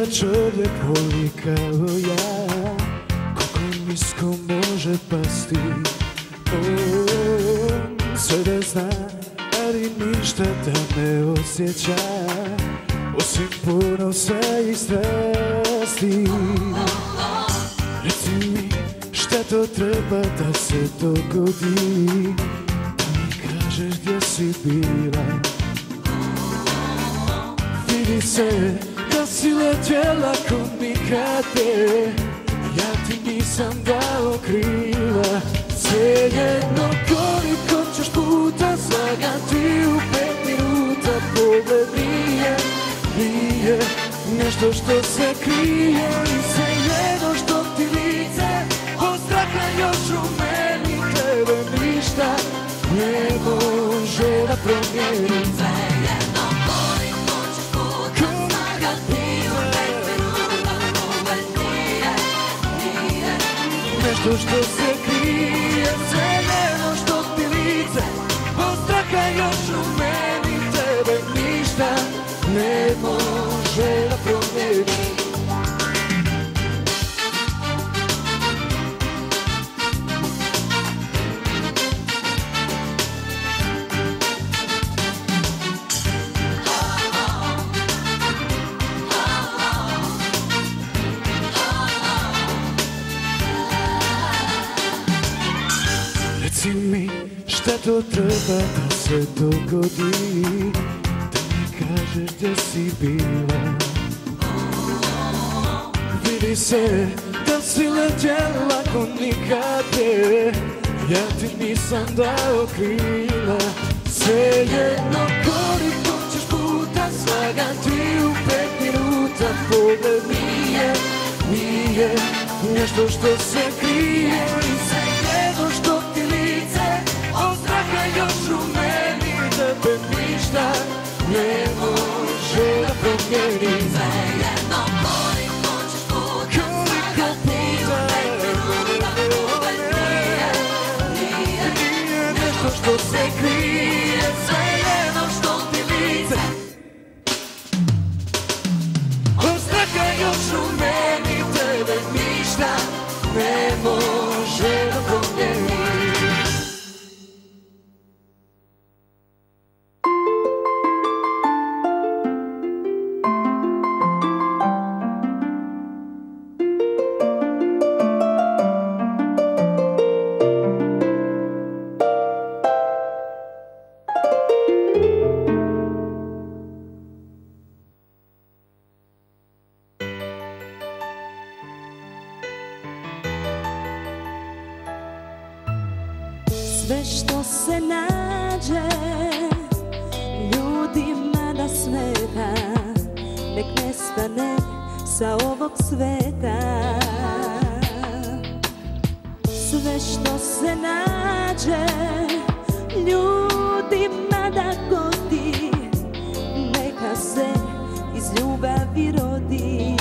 čovjek voli kao ja, koliko nisko može pasti. On sve da zna, ali ništa da ne osjeća, osim puno sve i strasti. Reci mi šta to treba da se dogodi, da mi kažeš gdje si bila. Vidi se da si letjela ko nikade, ja ti nisam dao krila. Svejedno koliko ćeš puta slagati, u pet minuta pogled nije, nije nešto što se krije. I svejedno što ti lice od straha još u meni, tebe ništa ne može da promijeni. Svejedno koliko ćeš puta slagati, u pet minuta pogled nije, nije nešto što se krije. Svejedno što ti lice od straha još u meni, tebe ništa ne može da promijeni. Reci mi šta to treba da se dogodi, da mi kažeš gdje si bila. Vidi se da si letjela ko nikade, ja ti nisam dao krila. Svejedno koliko ćeš puta slagati, u pet minuta pogled nije, nije nešto što se krije. I svejedno što ti lice od straha još u meni, tebe ništa ne može da promijeni. Svejedno koliko ćeš puta slagati, u pet minuta pogled nije, nije Nije nešto što se krije. Svejedno što ti lice od straha još u meni, tebe ništa ne može da promijeni. Sve što se nađe ljudima da smeta, nek nestane sa ovog sveta. Sve što se nađe ljudima da godi, neka se iz ljubavi rodi.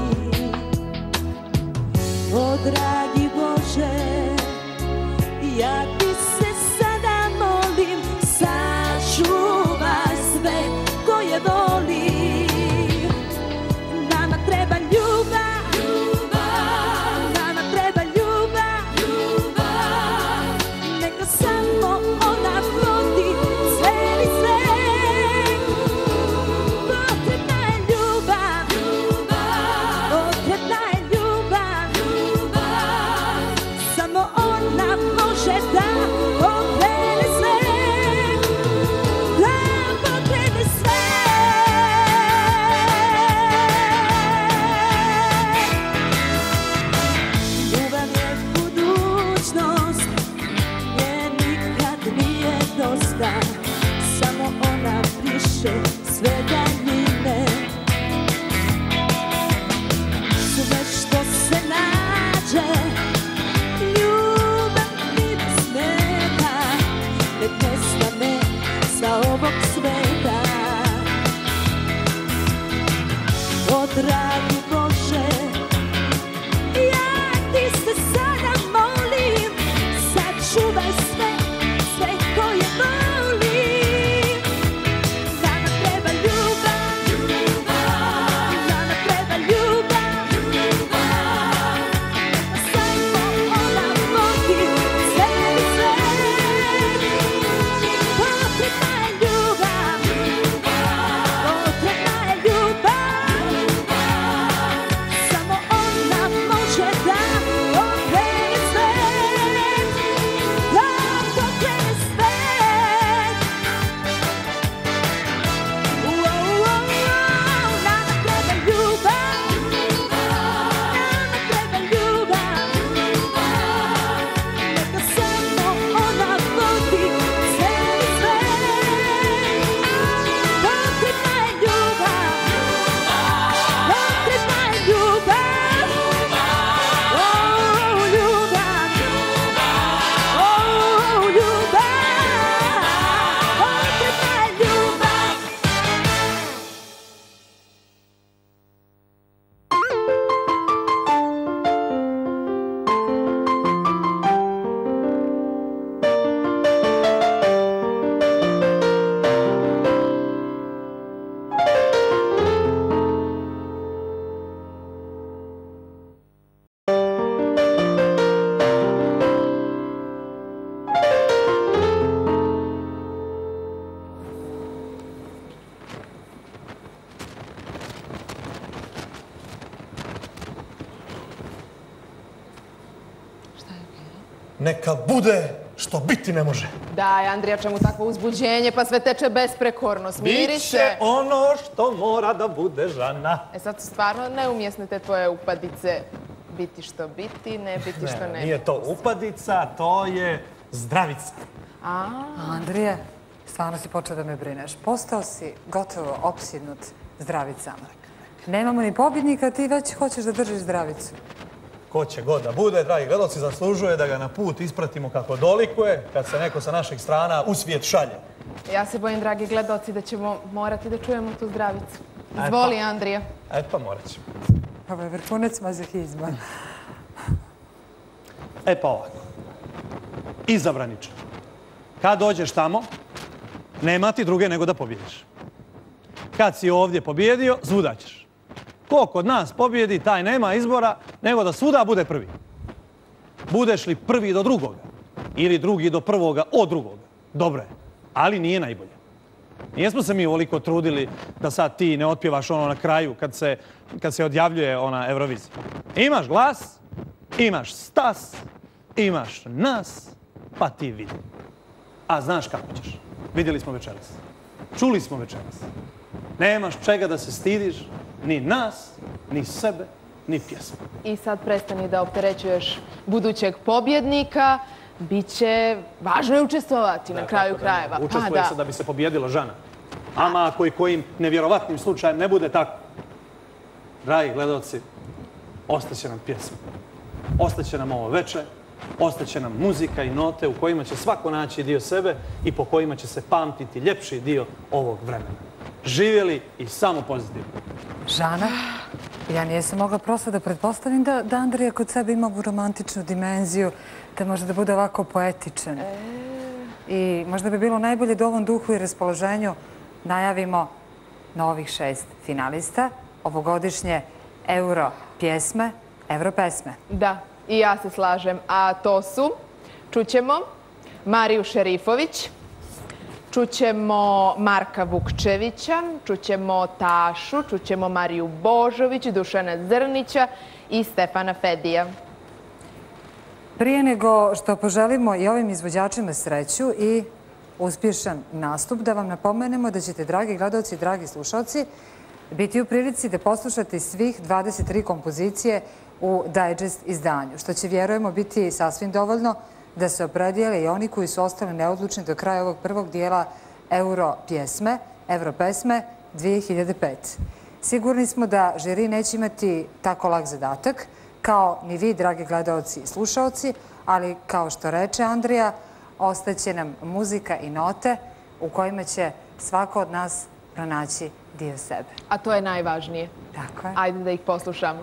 O dragi Bože, ja ti se sada molim, sačuvaj sve koje volim. Nama treba ljubav, ljubav, nama treba ljubav, ljubav. Neka samo ona vodi cijeli svet. Potrebna je ljubav, ljubav, potrebna je ljubav, ljubav. Samo ona može da pokrene sve, da pokrene sve. Ljubav je budućnost, nje nikad nije dosta, samo ona briše sve daljine. Sve što se nađe ljubav mi smeta, nek nestane sa ovog sveta. O dragi Bože, ja ti se sada molim, sačuvaj sve, sve koje volim. Da nam treba ljubav, ljubav, da nam treba ljubav. neka bude što biti ne može. Daj, Andrija, čemu takvo uzbuđenje, pa sve teče besprekorno, smiri Biće se. ono što mora da bude, Žana. E sad su stvarno neumjesne te tvoje upadice. Biti što biti, ne biti što ne. Nije to upadica, to je zdravica. A, Andrije, stvarno si počeo da me brineš. Postao si gotovo opsjednut zdravicama. Nemamo ni pobjednika, ti već hoćeš da držiš zdravicu. Ko će god da bude, dragi gledoci, zaslužuje da ga na put ispratimo kako dolikuje, kad se neko sa naših strana u svijet šalje. ja se bojim, dragi gledoci, da ćemo morati da čujemo tu zdravicu. pa. Izvoli, Andrija. E pa morat ćemo. Ovo je vrhunac mazohizma. E pa ovako. Izabraniče. Kad dođeš tamo, nema ti druge nego da pobjediš. Kad si ovdje pobjedio, zvudaćeš. Ko kod nas pobjedi, taj nema izbora, nego da svuda bude prvi. Budeš li prvi do drugoga ili drugi do prvoga od drugoga, dobro je, ali nije najbolje. Nijesmo se mi ovoliko trudili da sad ti ne otpjevaš ono na kraju kad se, kad se odjavljuje ona Eurovizija. Imaš glas, imaš stas, imaš nas, pa ti vidi. A znaš kako ćeš. Vidjeli smo večeras. Čuli smo večeras. Nemaš čega da se stidiš, ni nas, ni sebe, ni pjesmu. I sad prestani da opterećuješ budućeg pobjednika. Biće važno je učestvovati na kraju krajeva. Pa Učestvuje se da bi se pobjedilo, Žana. Ama ako i kojim nevjerovatnim slučajem ne bude tako, dragi gledoci, ostaće nam pjesma. Ostaće nam ovo veče, ostaće nam muzika i note u kojima će svako naći dio sebe i po kojima će se pamtiti ljepši dio ovog vremena. Živjeli i samo pozitivno. Žana, ja nijesam mogla prosto da pretpostavim da, da Andrija kod sebe ima ovu romantičnu dimenziju, da može da bude ovako poetičan. I možda bi bilo najbolje da u ovom duhu i raspoloženju najavimo novih šest finalista ovogodišnje Euro pjesme, Euro pesme. Da, i ja se slažem. A to su, čućemo Mariju Šerifović, čućemo Marka Vukčevića, čućemo Tašu, čućemo Mariju Božović, Dušana Zrnića i Stefana Fedija. Prije nego što poželimo i ovim izvođačima sreću i uspješan nastup, da vam napomenemo da ćete, dragi gledalci i dragi slušalci, biti u prilici da poslušate svih dvadeset tri kompozicije u digest izdanju, što će, vjerujemo, biti sasvim dovoljno da se opredijele i oni koji su ostali neodlučni do kraja ovog prvog dijela Euro pjesme, Euro pesme dvije hiljade pete. Sigurni smo da žiri neće imati tako lak zadatak, kao ni vi, dragi gledalci i slušalci, ali kao što reče Andrija, ostaće nam muzika i note u kojima će svako od nas pronaći dio sebe. A to je najvažnije. Tako je. Ajde da ih poslušamo.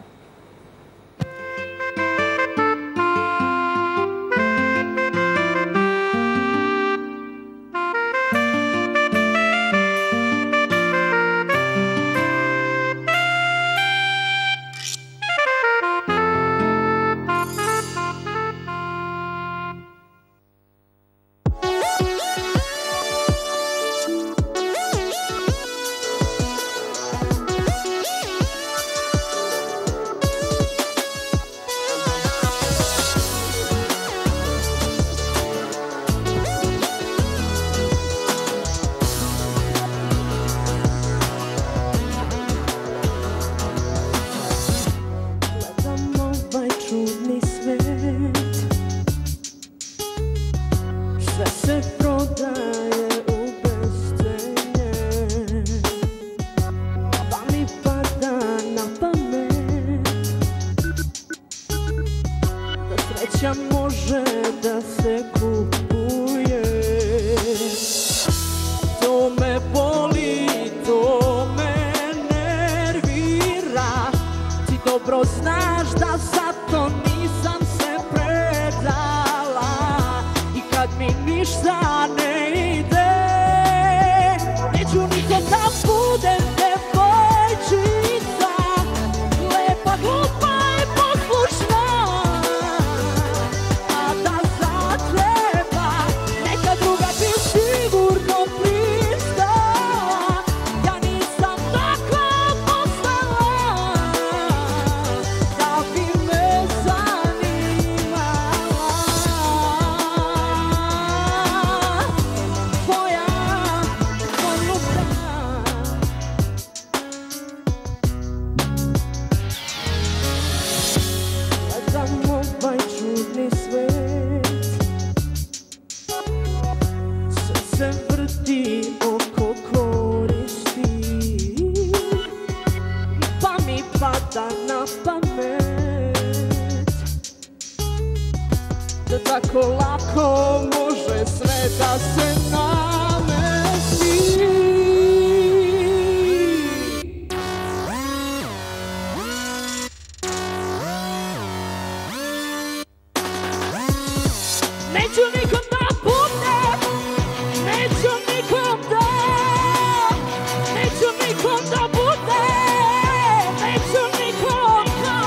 Da bi me za pada na pamet, da tako lako može sve da se namesti. Neću nikom da budem, neću nikom da, neću nikom da budem, neću nikom,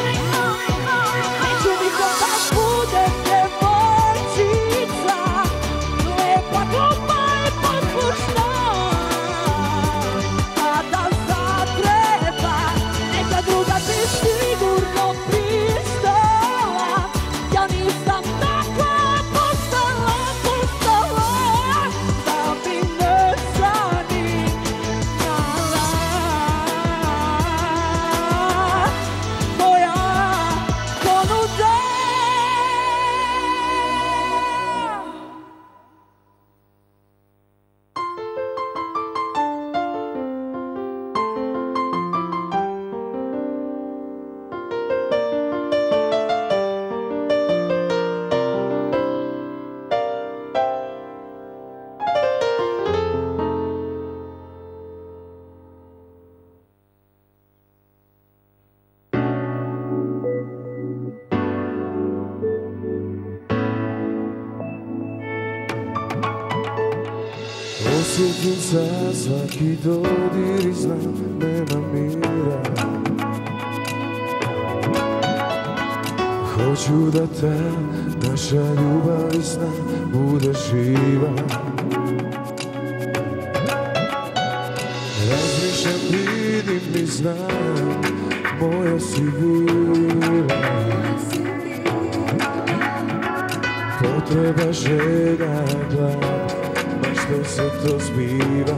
neću nikom da budem devojčica, lepa, glupa i poslušna, a da zatreba, neka druga ti sigurno pristala, ja nisam takva. Osjetim za svaki dodir i znam, nema mira. Hoću da ta naša ljubav i zna bude živa. Razmišljam, vidim i znam, moja si vira. Potreba, želja, glad, zašto se to zbiva?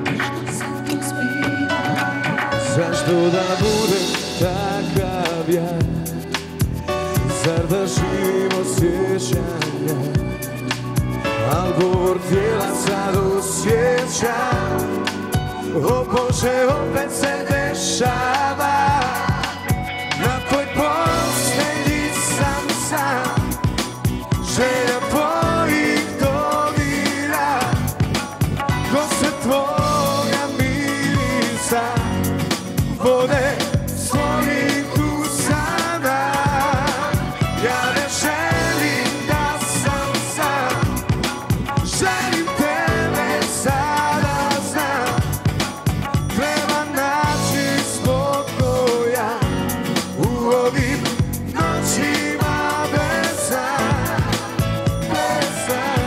Zašto da budem takav ja? Zar da živim osjećanja? Algovor tijela sad osjećam. O Bože, opet se dešava. Na tvoj postelji sam sam. Želja tvojih dodira. Ko se tvoja mirisa vode svojih usana. Ja ne želim da sam sam, želim tebe sada znam. Treba naći spokoja u ovim noćima bez san, bez san.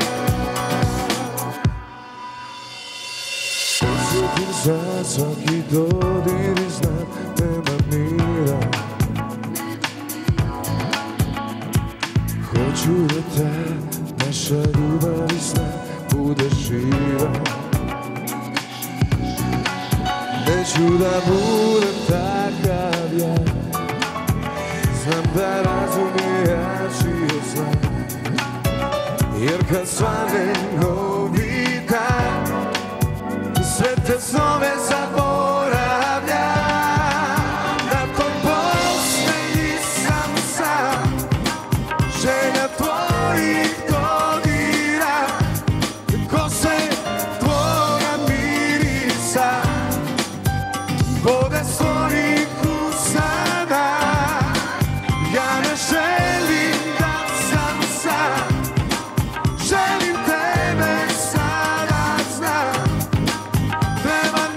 Osjetim za svaki dodir i znam, nema mira. Hoću da ta naša ljubav i zna bude živa. Neću da budem takav ja. Znam da razumije jači od zna. Jer kad svane novi dan, sve te snove zaboravljam. Na toj postelji sam sam. Želja tvojih dodira. Ko se tvoja mirisa vode svojih usana. Ja ne želim da sam sam, želim tebe sada znam. Treba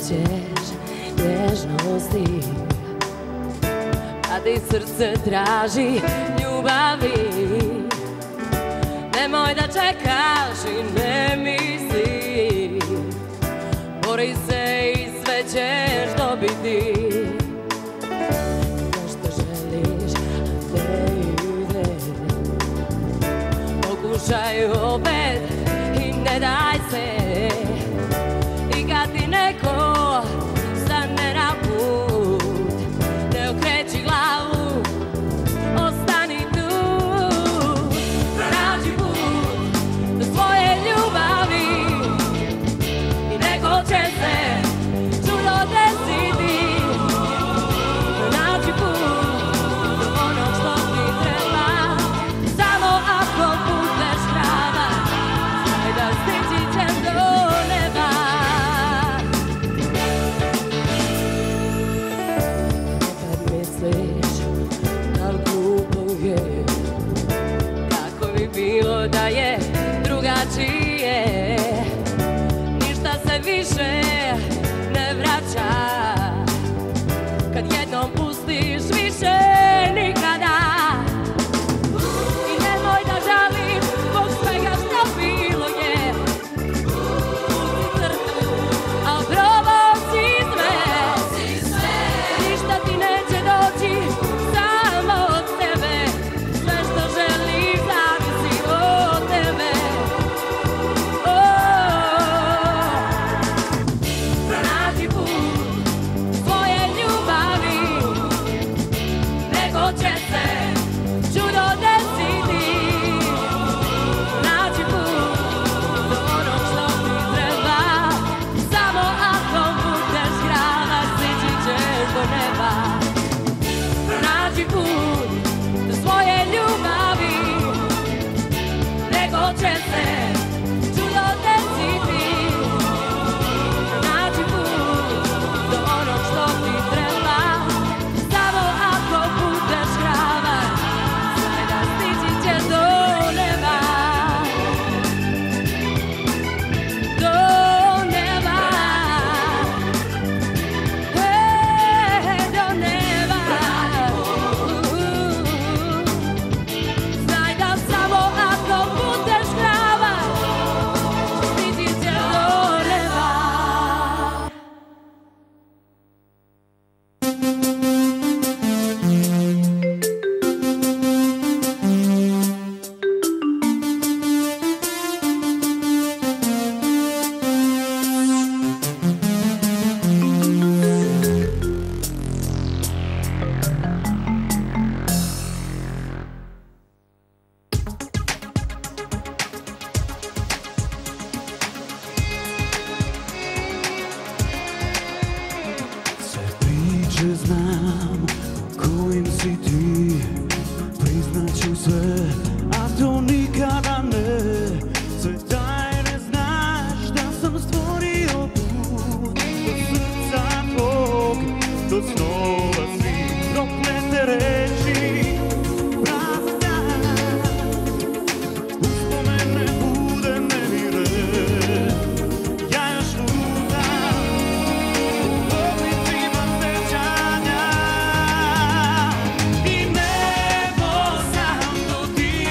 ćeš nježnosti, kad i srce traži ljubavi. Nemoj da čekaš i ne misli, bori se i sve ćeš dobiti. Nešto želiš, a ne ide, pokušaj opet i ne daj se. I kad ti neko stane na put, ne okreći glavu, ostani tu. Pronađi put do svoje ljubavi i neko će se čudo desiti. Pronađi put do onog što ti treba, samo ako budeš prava, znaj da stići ćeš do neba. Kad misliš da li glupo je, kako bi bilo da je drugačije, ništa se više ne vraća. Kad jednom pustiš, više nikada. I nemoj da žališ zbog svega što bilo je. Pusti crtu, al probao si sve. Ništa ti neće doći samo od tebe. Sve što želiš zavisi od tebe. Pronađi put svoje ljubavi, nego će se čudo desiti. Pronađi put do onog što ti treba, samo ako budeš hrana, stići ćeš do neba. Pronađi put do svoje ljubavi, nego će se čudo desiti. Pronađi put do onog što ti treba, samo ako budeš hrabar, znaj da stići ćeš do neba. Do neba. E, do neba. Znaj da samo ako budeš hrabar, stići ćeš do neba. Sve priče znam kojim si ti, priznaću sve, a to nikada ne. Sve tajne znaš da sam stvorio put do srca tvog, do snova svih, proklete reči, prazan dan. Uspomene bude nemire, ja još lutam u oblicima sećanja. I nebo sam dodirnuo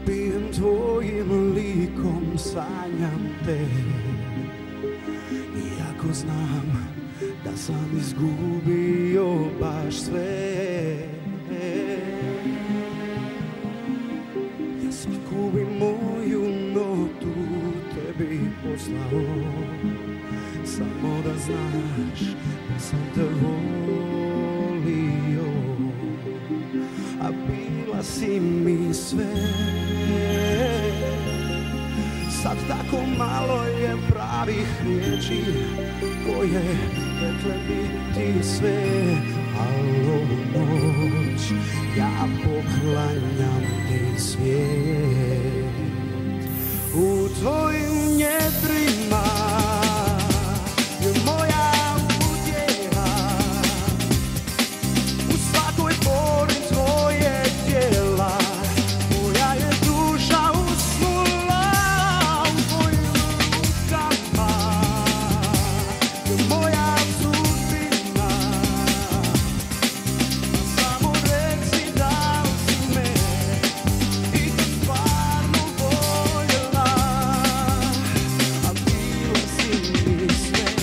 pijem tvojim likom, sanjam te. Iako znam da sam izgubio baš sve, ja svaku bi moju notu tebi poslao, samo da znaš da sam te volio, a bila si mi sve. Sad tako malo je pravih riječi koje rekle bi ti sve, ali ovu noć ja poklanjam ti svijet. U tvojim njedrima je moja utjeha, u svakoj pori tvoje tijela moja je duša usnula. U tvojim rukama je moja sudbina, samo reci da li si me ikad stvarno voljela, a bila si mi sve.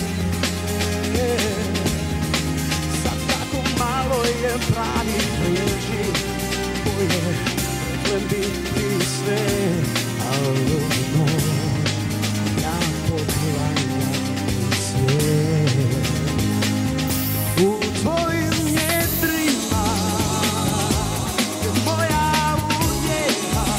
Sad tako malo je pravih riječi koje rekle bi ti sve, ali ovu noć ja poklanjam ti svijet. U tvojim njedrima je moja utjeha,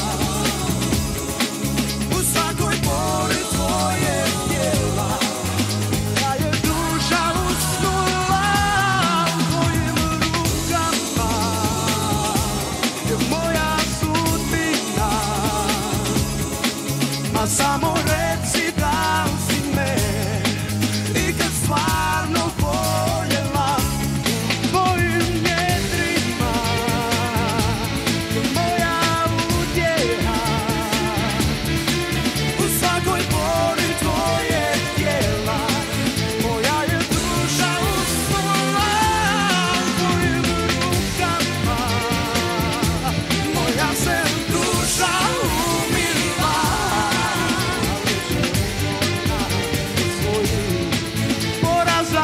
u svakoj pori tvoje tijela moja je duša usnula. U tvojim rukama je moja sudbina, a samo reci da li si me ikad stvarno voljela. U tvojim njedrima je moja utjeha, u svakoj pori tvoje tijela moja je duša usnula. U tvojim rukama moja se duša umirila. Svojih poraza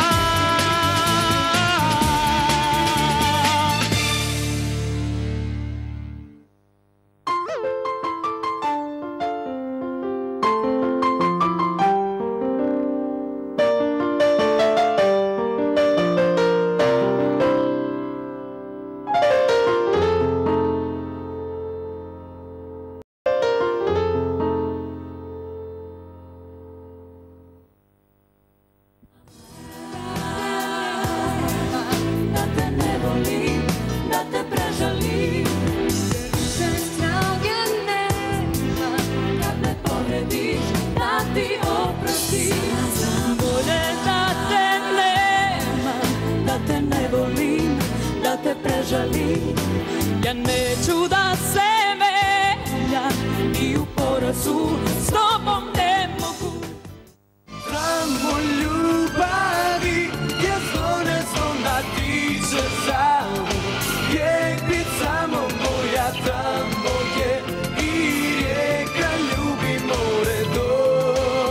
Da te ne volim, da te prežalim, jer više snage nema kad me povrediš, da ti oprostim. Bolje da te nema, da te ne volim, da te prežalim. Ja neću da se menjam i u porazu s tobom ne mogu. Tramo ljubavi je zvone zvona tiče zauvijek bit samo moja. Tamo je i rijeka ljubi more do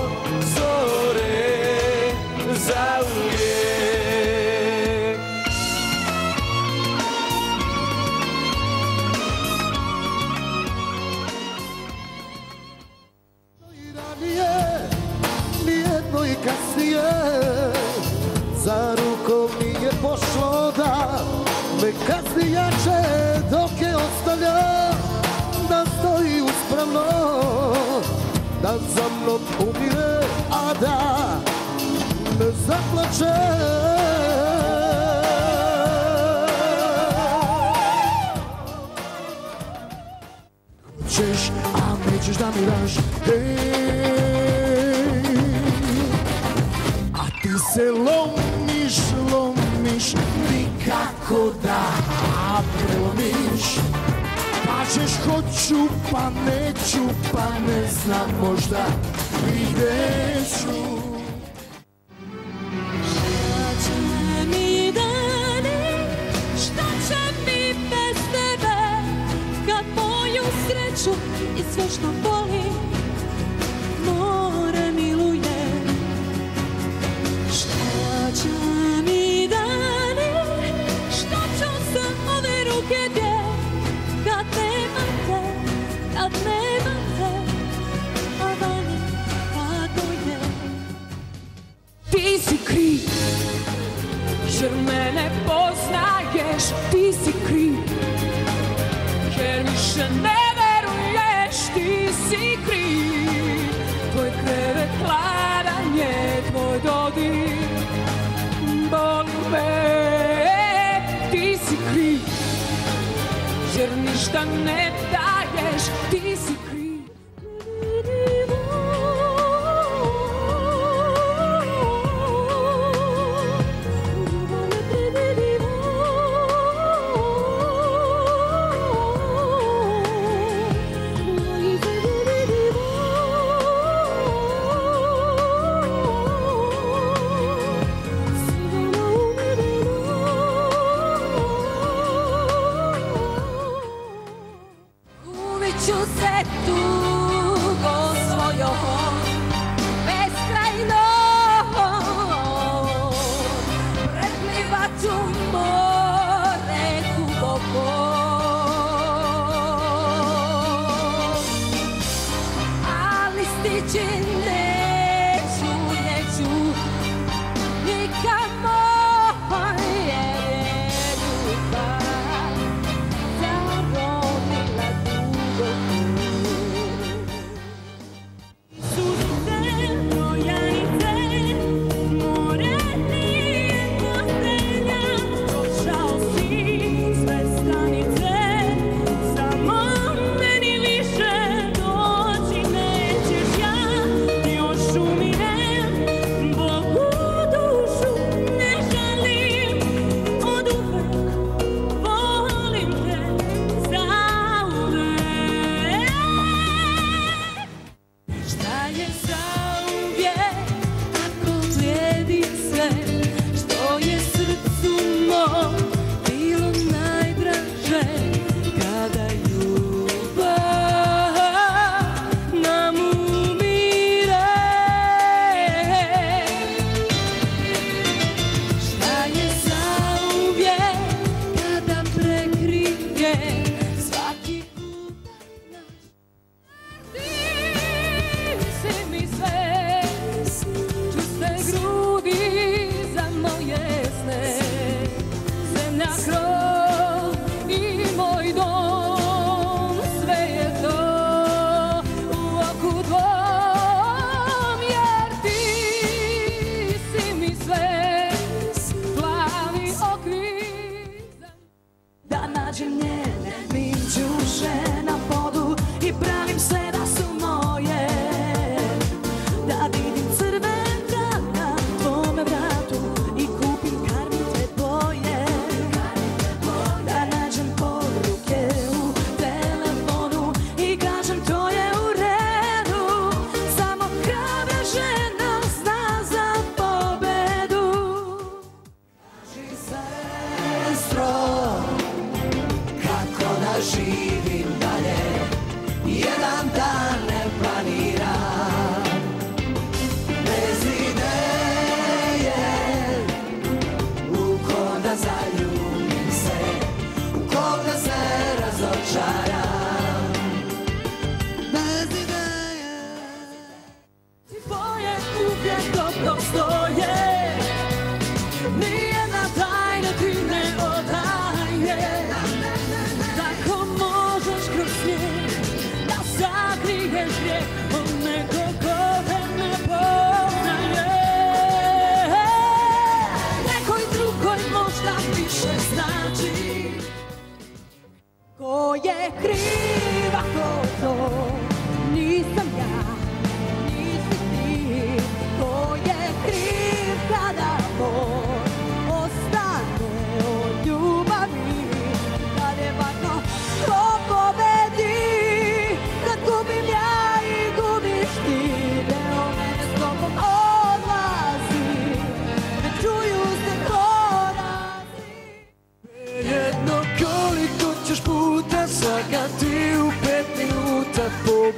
zore zauvijek. I ranije, nijedno i kasnije, za rukom nije pošlo da me kazni jače, dok je ostavlja da stoji uspravno, da za mnom umire, a da ne zaplače. Hoćeš, a nećeš da mi daš, ej, a ti se lomiš, lomiš, nikako da prelomiš. Pa ćeš hoću, pa neću, pa ne znam, možda i neću. Šta će mi dani, šta će mi bez tebe, kad moju sreću iz sve što volim, more miluje. Šta će mi dani, što ću se ove ruke gdje, kad nema te, kad nema te, a vani tako je. Ti si kriv, jer me ne poznaješ, ti si kriv, jer više ne veruješ, ti si kriv. Tvoj krevet hladan je, tvoj dodir boli me. Ti si kriv, jer ništa ne daješ, ti si kriv. Ću se tugo svojom beskrajno, preplivat ću more duboko, ali stići neću, neću nikamo, jer je ljubav zaronila dugo. Živim dalje, jedan dan ne planiram, bez ideje, u koga zaljubim se, u koga se razočaram, bez ideje. Tvoje uvijek dobro stoje, nijedna tajna ti ne odaje. Tako možeš kroz snijeg da sakriješ grijeh od nekog ko te ne poznaje. Nekoj drugoj možda više znači. Ko je kriv ako to nisam ja, nisi ti. Ko je kriv kada moj ostane od ljubavi, kad je važno ko pobedi, kad gubim ja i gubiš ti, deo mene s tobom odlazi, ne čuju se porazi. Jedno koliko ćeš puta sakati u pet minuta po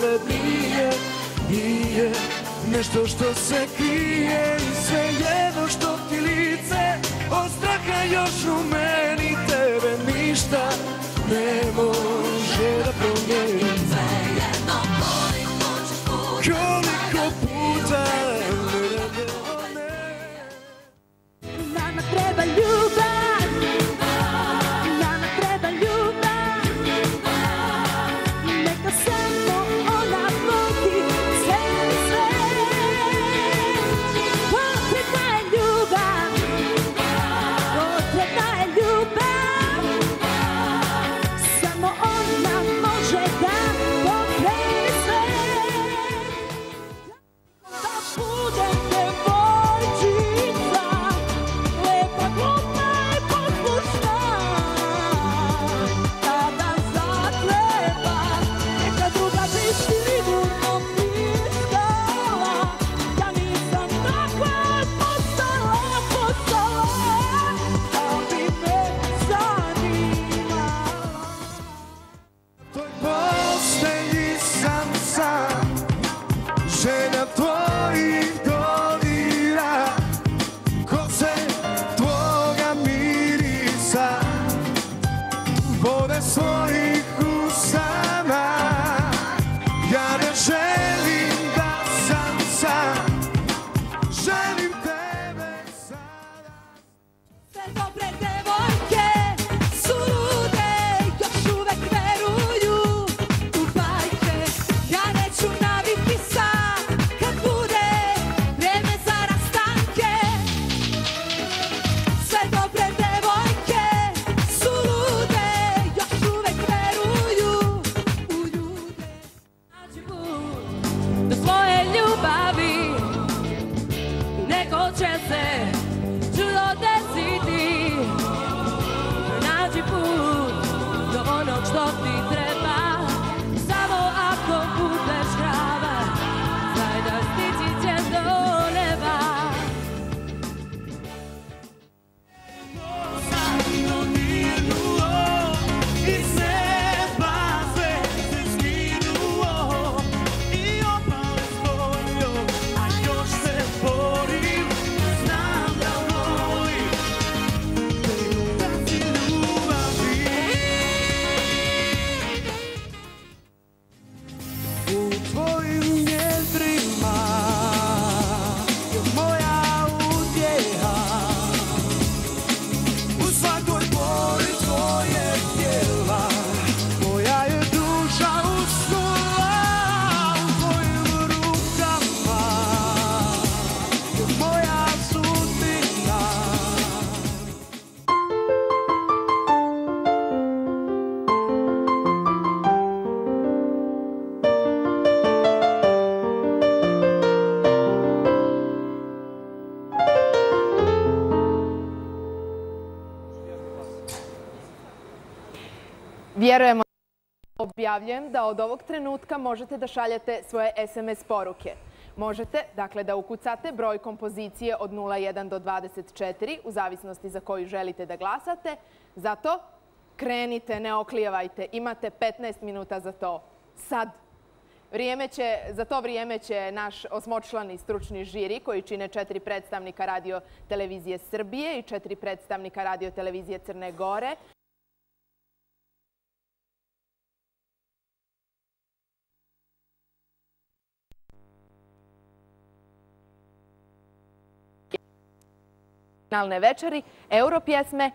nešto što se krije i sve jedno što ti lice od straha još u meni tebe ništa ne može da promijeni. Svejedno koliko ćeš puta, Koliko puta Nama treba ljubav, nama treba ljubav, neka samo ona vodi sve i sve. Potrebna je ljubav, potrebna je ljubav, samo ona može da pokrene sve. Da budem devojčica, lepa, glupa i poslušna, kada zatreba neka druga bi sigurno pristala. Ja nisam takva postala, postala, da bi me zanimala. toj postelji sam sam, želja tvojih dodira, kose tvoga mirisa, vode svojih usana. Ja ne želim da sam sam, želim tebe sada. Sve dobre devojke su lude, još uvek veruju u bajke. Ja neću naviti sad kad bude vreme za rastanke. Sve dobre devojke su lude, još uvek veruju u ljude. Nađi put do svoje ljubavi, neko će se čudo desiti. Nađi put do onog što ti treba, samo ako budeš hrabar, znaj da stići ćeš do neba. Sanno dirnuo, iz neba sve se skinuo i opale svojo, a još se borim, znam da volim, da ti ljubavi. U tvojim njedrima je moja utjeha, u svakoj pori tvojeg tijela moja je duša usnula. U tvojim rukama je moja sudbina. Vjerujemo, objavljujem da od ovog trenutka možete da šaljete svoje es em es poruke. Možete, dakle, da ukucate broj kompozicije od nula jedan do dvadeset četiri, u zavisnosti za koju želite da glasate. Zato krenite, ne oklijevajte, imate petnaest minuta za to. Sad. Vrijeme će, za to vrijeme će naš osmočlani stručni žiri, koji čine četiri predstavnika Radio televizije Srbije i četiri predstavnika Radio televizije Crne Gore, finalne večeri, Europjesme.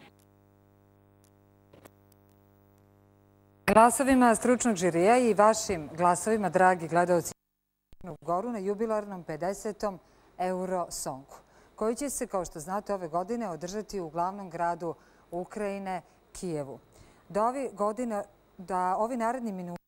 Glasovima stručnog žirija i vašim glasovima, dragi gledalci, u Goru na jubilarnom pedesetom Eurosongu, koji će se, kao što znate, ove godine održati u glavnom gradu Ukrajine, Kijevu. Da ovi godine, da ovi naredni minuti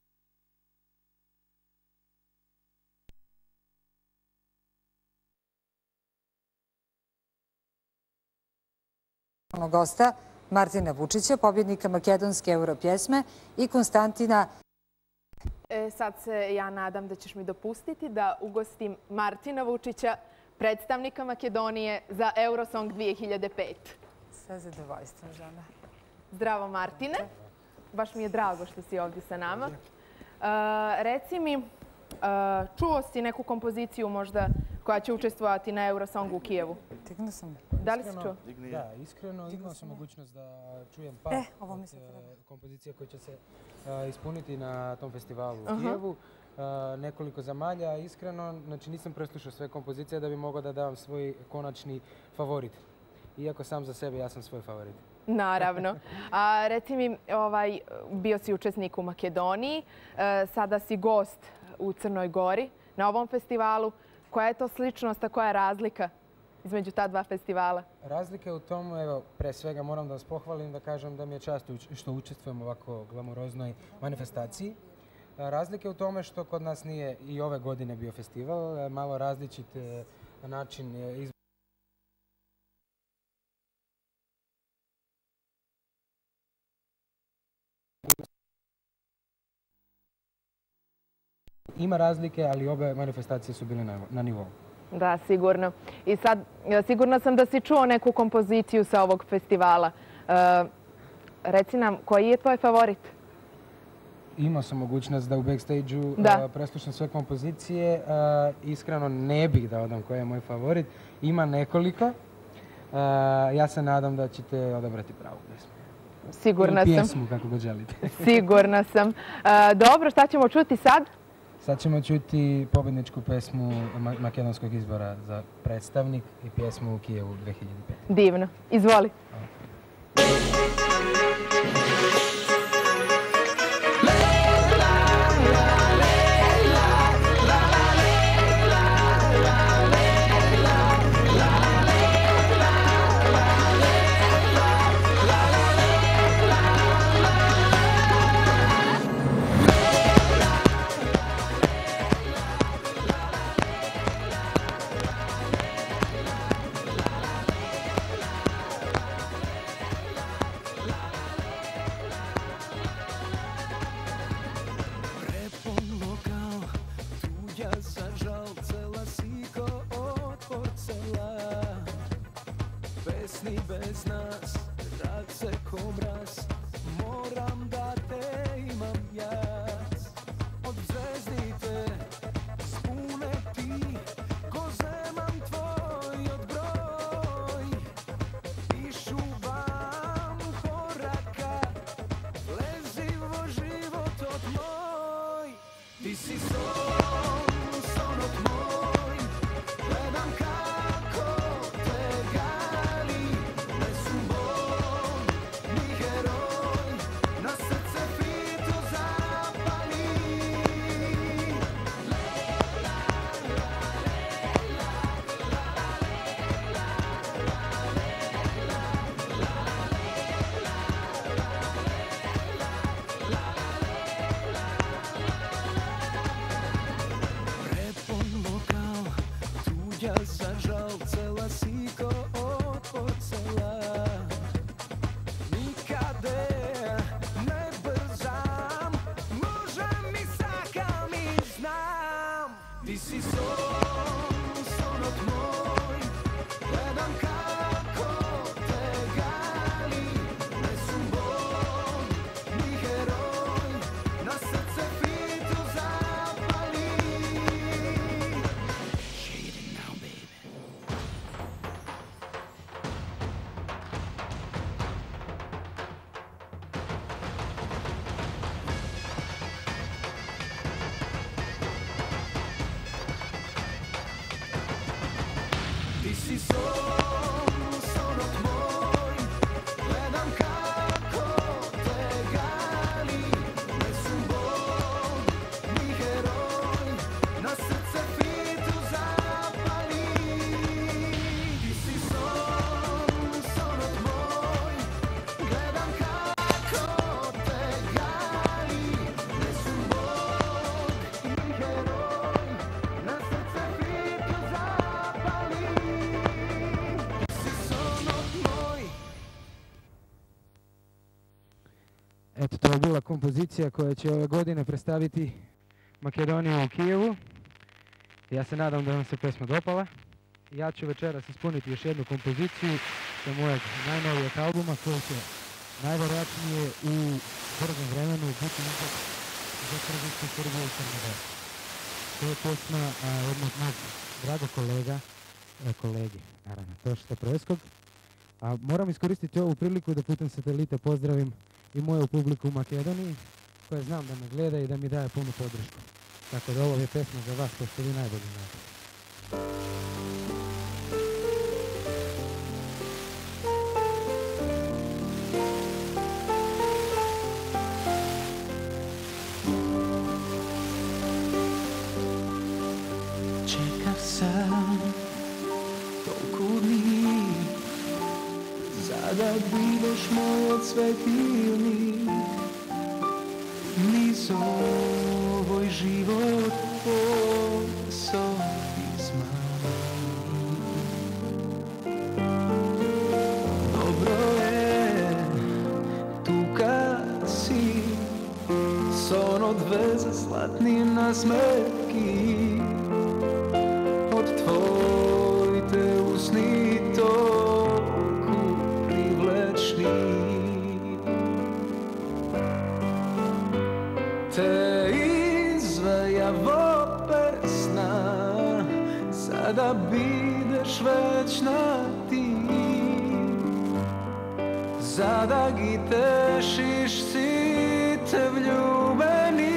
gosta Martina Vučića, pobjednika makedonske Europjesme, i Konstantina. E, sad se ja nadam da ćeš mi dopustiti da ugostim Martina Vučića, predstavnika Makedonije za Eurosong dvije hiljade pet. Sa zadovoljstvom, Žana. Zdravo, Martine. Baš mi je drago što si ovdje sa nama. E, reci mi, e, čuo si neku kompoziciju možda koja će učestvovati na Eurosongu u Kijevu. Stignu sam. Da li si čuo? Da, iskreno imao sam mogućnost da čujem par E, ovo mi se treba. kompozicija koje će se a, ispuniti na tom festivalu u Kijevu. A, nekoliko zamalja, iskreno, znači nisam preslušao sve kompozicije da bi mogao da dam svoj konačni favorit. Iako sam za sebe, ja sam svoj favorit. Naravno. A reci mi, ovaj, bio si učesnik u Makedoniji, e, sada si gost u Crnoj Gori na ovom festivalu. Koja je to sličnost, a koja je razlika između ta dva festivala? Razlika je u tom, evo, pre svega moram da vas pohvalim, da kažem da mi je čast uč- što učestvujem u ovako glamuroznoj manifestaciji. A, Razlika je u tome što kod nas nije i ove godine bio festival, e, malo različit e, način e, izbora. Ima razlike, ali obe manifestacije su bile na, na nivou. Da, sigurno. I sad, e, sigurna sam da si čuo neku kompoziciju sa ovog festivala. E, reci nam, koji je tvoj favorit? Imao sam mogućnost da u backstage-u Da. a, preslušam sve kompozicije. A, iskreno ne bih da odam koji je moj favorit. Ima nekoliko. A, ja se nadam da ćete odabrati pravu pjesmu. Sigurna Ili sam. pjesmu, kako god želite. Sigurna sam. E, dobro, šta ćemo čuti sad? Sad ćemo čuti pobjedničku pesmu ma- makedonskog izbora za predstavnik i pjesmu u Kijevu dve hiljade pete. Divno. Izvoli. Prepon lokal, tuđa zažal, cela si ko od porcelan. Pesni bez nas, rad se ko mraz, moram da te imam jaz. Od zvezdite spune ti, ko zeman tvoj odbroj. Pišu vam koraka, lezivo život od moj. Ti si son, son od moj, gledam kako te gali. Ne su bol, ni heroj, na srce fitu zapali. Prepon lokal, tuđa zažal, cela si ko od porcelan. Nikade ne brzam, možem i sakam i znam. Ti si son, son od moj, gledam kako te gali. Ne su bol, ni heroj, na srce fitu zapali. Shading now, baby. Ti si son, son od moj, gledam kako te gali. Ne su bol, ni heroj, na srce fitu zapali. Ti si son, son od moj, gledam kako te gali. Ne su bol, ni heroj, na srce fitu zapali. Ti si son od moj. Eto, to je bila kompozicija koja će ove godine predstaviti Makedoniju u Kijevu. Ja se nadam da vam se pesma dopala. Ja ću večeras ispuniti još jednu kompoziciju sa mojeg najnovijeg albuma koja će najvjerojatnije u brzom vremenu biti ipak za tržište Srbije i Crne Gore. To je pesma a, jednog mog drago kolega, e, kolegi, naravno, Tošta Proeskog. A moram iskoristiti ovu priliku da putem satelita pozdravim i moju publiku u Makedoniji, koja znam da me gleda i da mi daje punu podršku. Tako da ovo je pesma za vas, pošto vi najbolje znate. Čekav sam toliko dni, da budeš moj od svetilni. Niz ovoj život posao izmani. Dobro je tu kad si, s ono dve zlatni nasmrki. Od tvojte usni toku privlečni. Te izvajavo pesna, sada bideš večna ti. Zada gi tešiš si te vljubeni.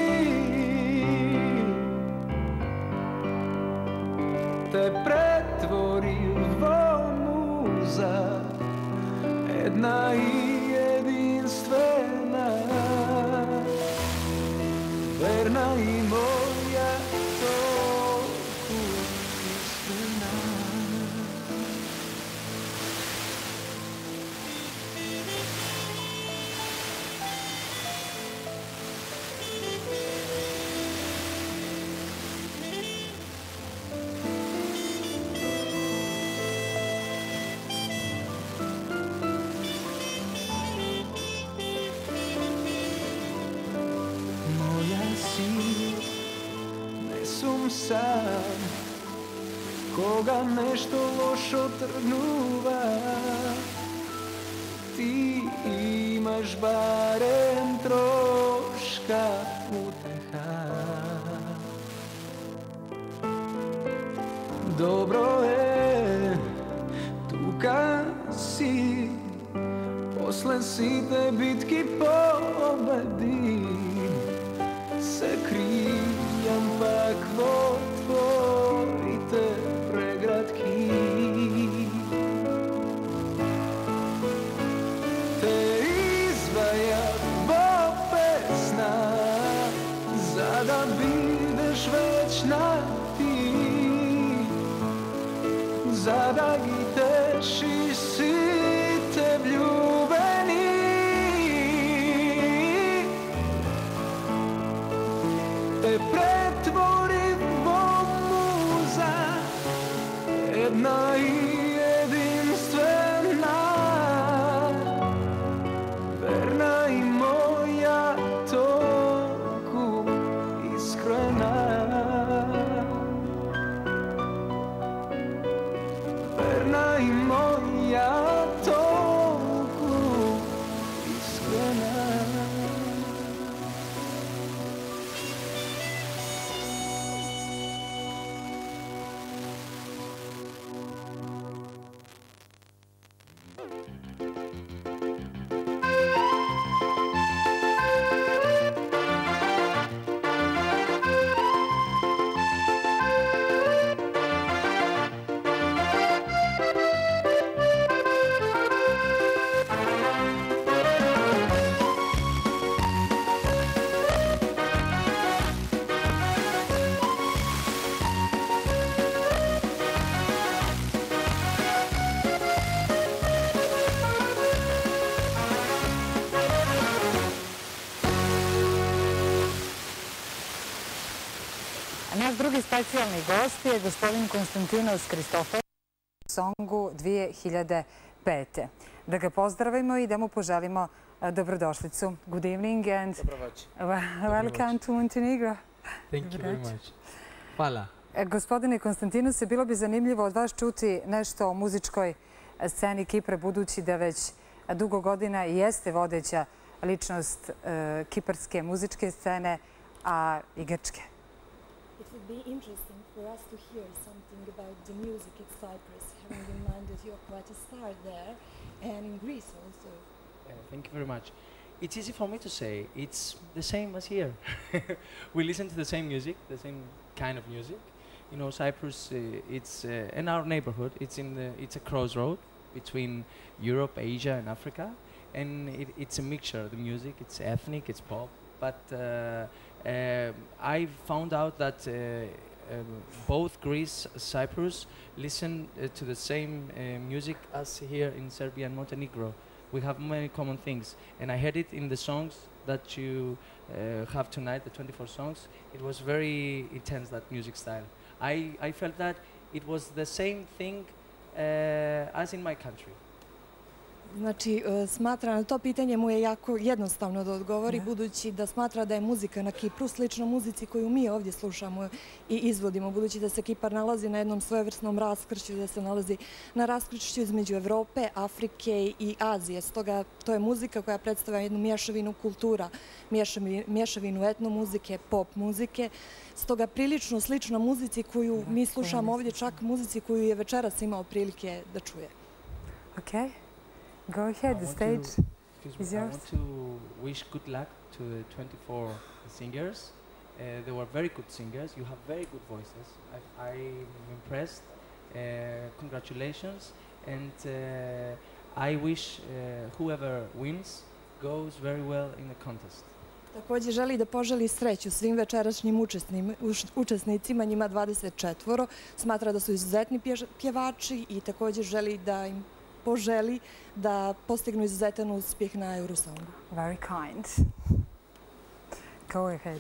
Te pretvori vo muza, jedna i jedinstvena. Verna i moja toku iskrena. Sam, koga nešto lošo trgnuva, ti imaš barem troška uteha. Dobro je tu kad si, posle site bitki pobedi, se krijam pak vo tvojte pregratki. Te izvajam vo pesna, zada bideš večna ti. Zada gi tešiš si te vljubeni. Te pretvori vo muza, jedna i jedinstvena. Verna i moja toku iskrena. Verna i moja toku iskrena. Naš drugi specijalni gost je gospodin Konstantinos Kristoforos u songu dvije hiljade pete. Da ga pozdravimo i da mu poželimo dobrodošlicu. Good evening and welcome to Montenegro. Thank you very much. Hvala. Gospodine Konstantinose, bilo bi zanimljivo od vas čuti nešto o muzičkoj sceni Kipra, budući da već dugo godina jeste vodeća ličnost kiparske muzičke scene, a i grčke. It would be interesting for us to hear something about the music in Cyprus, having in mind that you're quite a star there, and in Greece also. Uh, thank you very much. It's easy for me to say. It's the same as here. We listen to the same music, the same kind of music. You know, Cyprus, uh, it's uh, in our neighborhood. It's in the, it's a crossroad between Europe, Asia, and Africa, and it, it's a mixture. The music, it's ethnic, it's pop, but uh, uh, I found out that uh, um, both Greece, Cyprus, listen uh, to the same uh, music as here in Serbia and Montenegro. We have many common things, and I heard it in the songs that you uh, have tonight, the twenty-four songs. It was very intense, that music style. I, I felt that it was the same thing uh, as in my country. Znači, uh, smatra na to pitanje mu je jako jednostavno da odgovori, Da. budući da smatra da je muzika na Kipru slična muzici koju mi ovdje slušamo i izvodimo, budući da se Kipar nalazi na jednom svojevrsnom raskršću, da se nalazi na raskršću između Evrope, Afrike i Azije. Stoga to je muzika koja predstavlja jednu mješavinu kultura, mješavi- mješavinu etno muzike, pop muzike. Stoga prilično slična muzici koju mi slušamo ovdje, čak muzici koju je večeras imao prilike da čuje. Okay. Go ahead, I the want stage to- excuse is me, I yours. want to wish good luck to the twenty-four singers. Uh, they were very good singers. You have very good voices. I, I'm impressed. Uh, congratulations. And uh, I wish uh, whoever wins goes very well in the contest. Također želi da poželi sreću svim večerašnjim učesnim- uš- učesnicima, njima dvadeset četvoro. Smatra da su izuzetni pjež- pjevači i također želi da im poželi da postignu izuzetan uspjeh na Eurosongu. Very kind. Go ahead.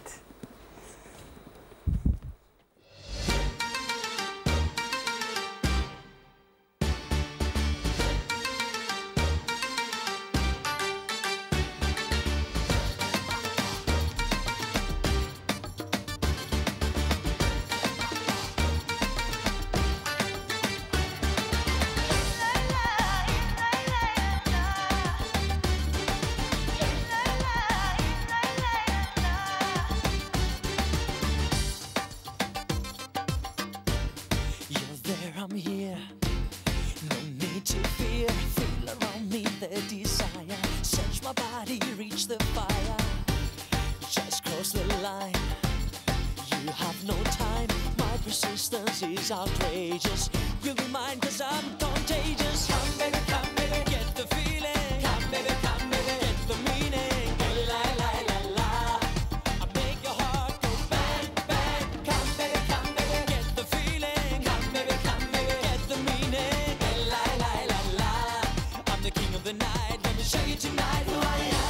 You're there, I'm here. No need to fear. Feel around me the desire. Search my body, reach the fire. Just cross the line. You have no time. My persistence is outrageous. You'll be mine 'cause I'm contagious. Come baby, come baby, get the feeling. Come baby, come baby, get the meaning. La la la la. I make your heart go bang bang. Come baby, come baby, get the feeling. Come baby, come baby, get the meaning. La la la la. I'm the king of the night. Let me show you tonight who I am.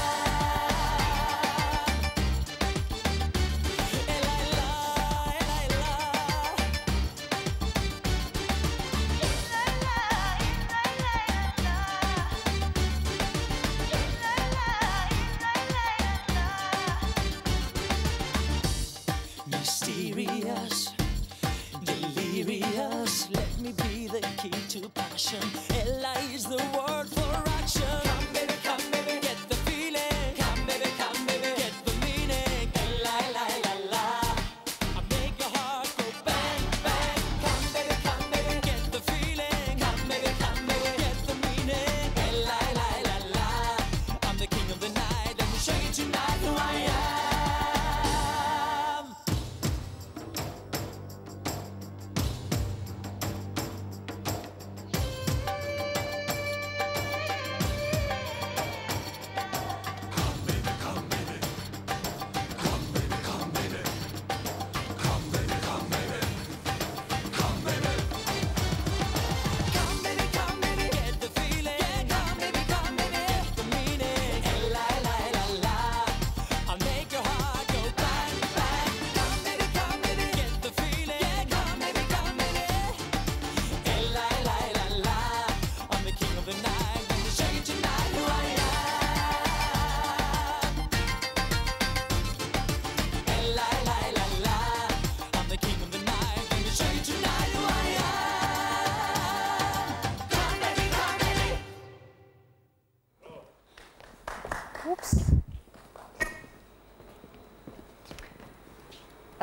Mysterious, delirious. Let me be the key to passion. Ella is the word for action. Come baby, come baby, get the feeling. Come baby, come baby, get the meaning. La la la la. I make your heart go bang bang. Come baby, come baby, get the feeling. Come baby, come baby, get the meaning. La la la la. I'm the king of the night. Let me show you tonight who I am.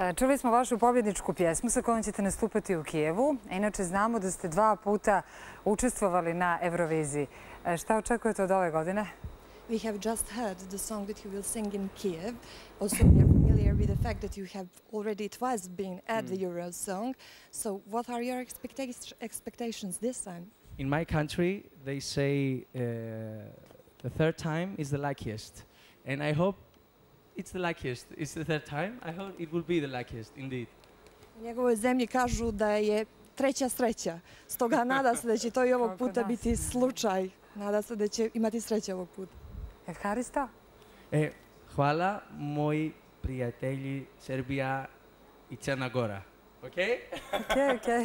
Čuli smo vašu pobjedničku pjesmu sa kojom ćete nastupati u Kijevu. Inače, znamo da ste dva puta učestvovali na Euroviziji. Šta očekujete od ove godine? We have just heard the song that you will sing in Kiev. Also, we are familiar with the fact that you have already twice been at the Eurosong. So, what are your expecta- expectations this time? In my country, they say uh, the third time is the luckiest. And I hope it's the luckiest. It's the third time. I hope it will be the luckiest, indeed. U njegovoj zemlji kažu da je treća sreća. Stoga nada se da će to i ovog puta biti slučaj. Nada se da će imati sreće ovog puta. Evharisto? E, hvala moji prijatelji Srbija i Crna Gora. Okay? Okay, okay.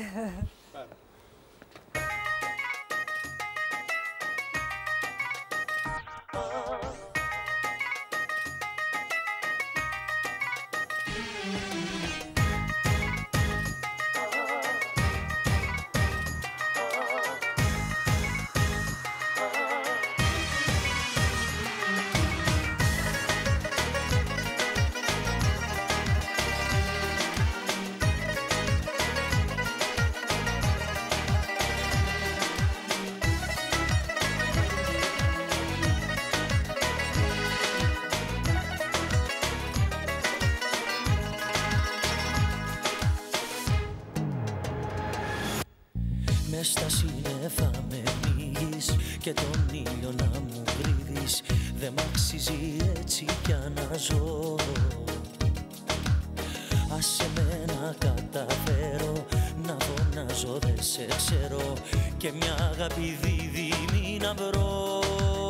Μες στα σύννεφα με πνίγεις και τον ήλιο να μου κρύβεις. Δε μ' αξίζει έτσι πια να ζω. Άσε με να καταφέρω, να φωνάζω δε σε ξέρω και μια αγάπη δίδυμη να βρω.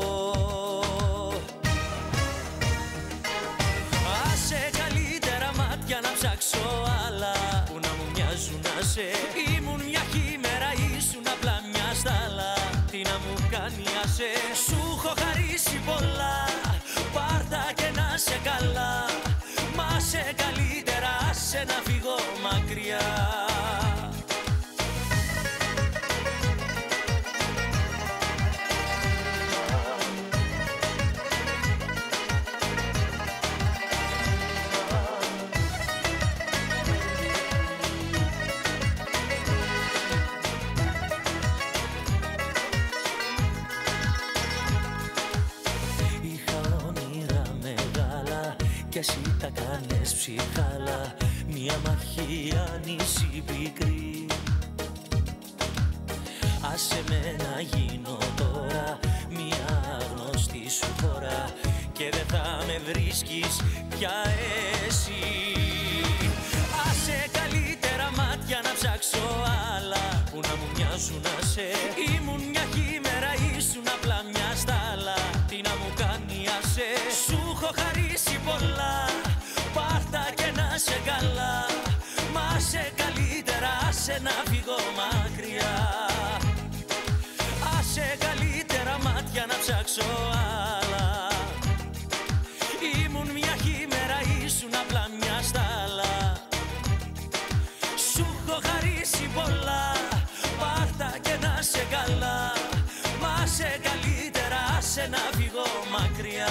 Άσε καλύτερα μάτια να ψάξω άλλα που να μου μοιάζουν να σε. Ήμουν μια χήμερα, ήσουν απλά μια στάλα. Τι να μου κάνει άσε. Σου έχω χαρίσει πολλά, πάρτα και να σε καλά. Μα σε καλύτερα άσε να φύγω μακριά. Κι εσύ τα κάνες ψυχάλα, μια μαχή ανήσι πικρή. Άσε με να γίνω τώρα μια γνωστή σου χώρα και δεν θα με βρίσκεις πια εσύ. Άσε καλύτερα μάτια να ψάξω άλλα που να μου μοιάζουν να σε. Ήμουν μια χήμερα, ήσουν απλά μια στάλα. Τι να μου κάνει άσε. Σου έχω χαρίσει πολλά, πάρτα και να σε καλά. Μα σε καλύτερα άσε να φύγω μακριά. Άσε καλύτερα μάτια να ψάξω άλλα. Ήμουν μια χήμερα, ήσουν απλά μια στάλα. Σου έχω χαρίσει πολλά, πάρτα και να σε καλά. Μα σε καλύτερα άσε να φύγω μακριά.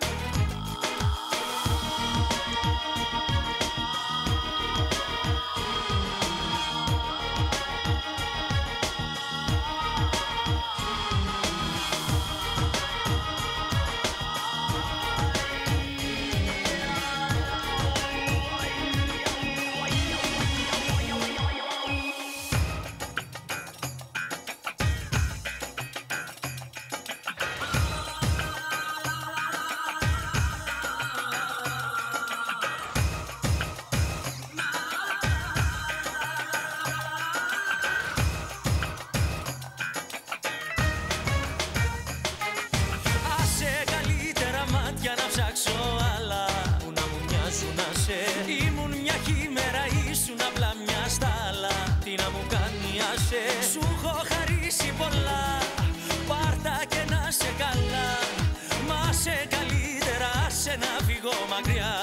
Σου έχω χαρίσει πολλά, πάρτα και να σε καλά. Μα σε καλύτερα άσε να φύγω μακριά.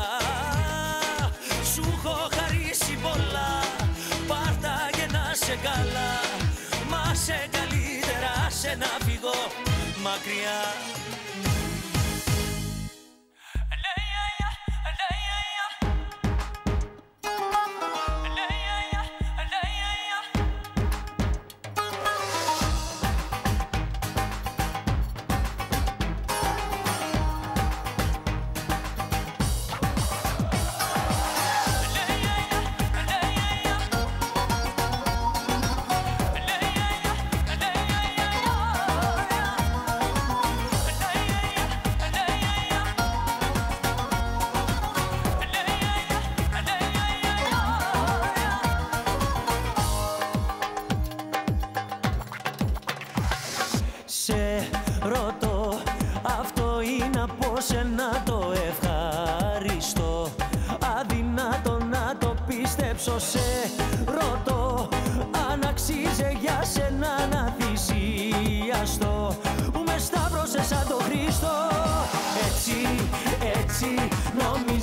Σου έχω χαρίσει πολλά, πάρτα και να σε καλά. Μα σε καλύτερα άσε να φύγω μακριά.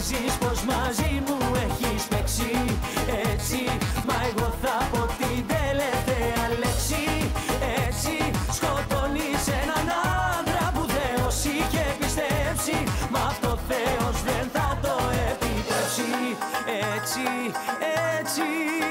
νομίζεις πως μαζί μου έχεις παίξει έτσι, μα εγώ θα πω την τελευταία λέξη. Έτσι σκοτώνεις έναν άντρα που Θεός είχε πιστέψει, μα αυτό Θεός δεν θα το επιτρέψει. Έτσι, έτσι.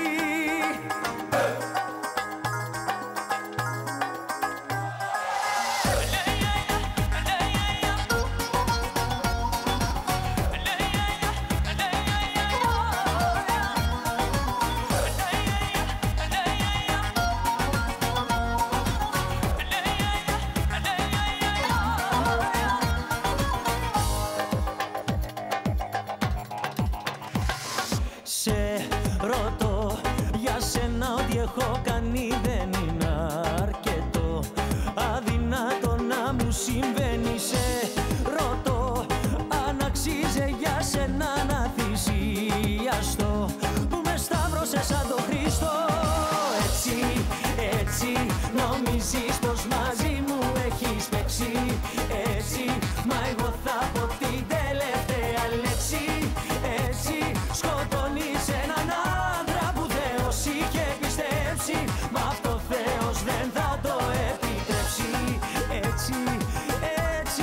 Σε ρωτώ για σένα ό,τι έχω κάνει δεν είναι αρκετό, αδυνατό να μου συμβαίνει. Σε ρωτώ αν αξίζει για σένα να θυσιαστώ, που με σταύρωσε σαν τον Χριστό. Έτσι, έτσι νομίζεις πως μαζί μου έχεις παίξει έτσι, μα εγώ θα πω την τελευταία λέξη. Έτσι σκοτώνεις έναν άντρα που Θεός είχε πιστέψει, μα αυτό Θεός δεν θα το επιτρέψει. Έτσι, έτσι.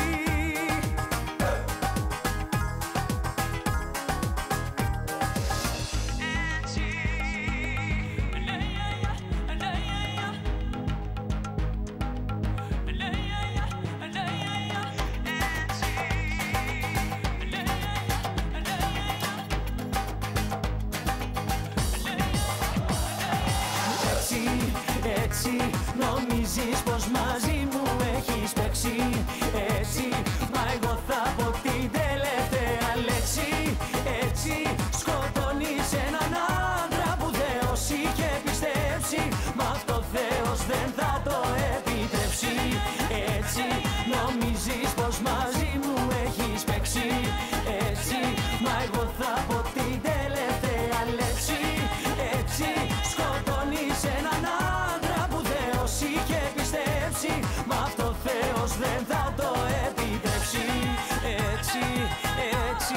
Έτσι νομίζεις πως μαζί μου έχεις παίξει έτσι, μα εγώ θα πω την τελευταία λέξη. Έτσι σκοτώνεις έναν άντρα που Θεός είχε πιστέψει, μα αυτό Θεός δεν θα το επιτρέψει. Έτσι νομίζεις πως μαζί μου έχεις παίξει έτσι, μα εγώ θα πω την τελευταία λέξη. Έτσι σκοτώνεις έναν άντρα που Θεός είχε πιστέψει, μα αυτό Θεός δεν θα το επιτρέψει. Έτσι, έτσι.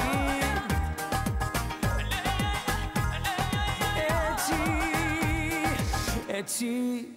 Έτσι, έτσι.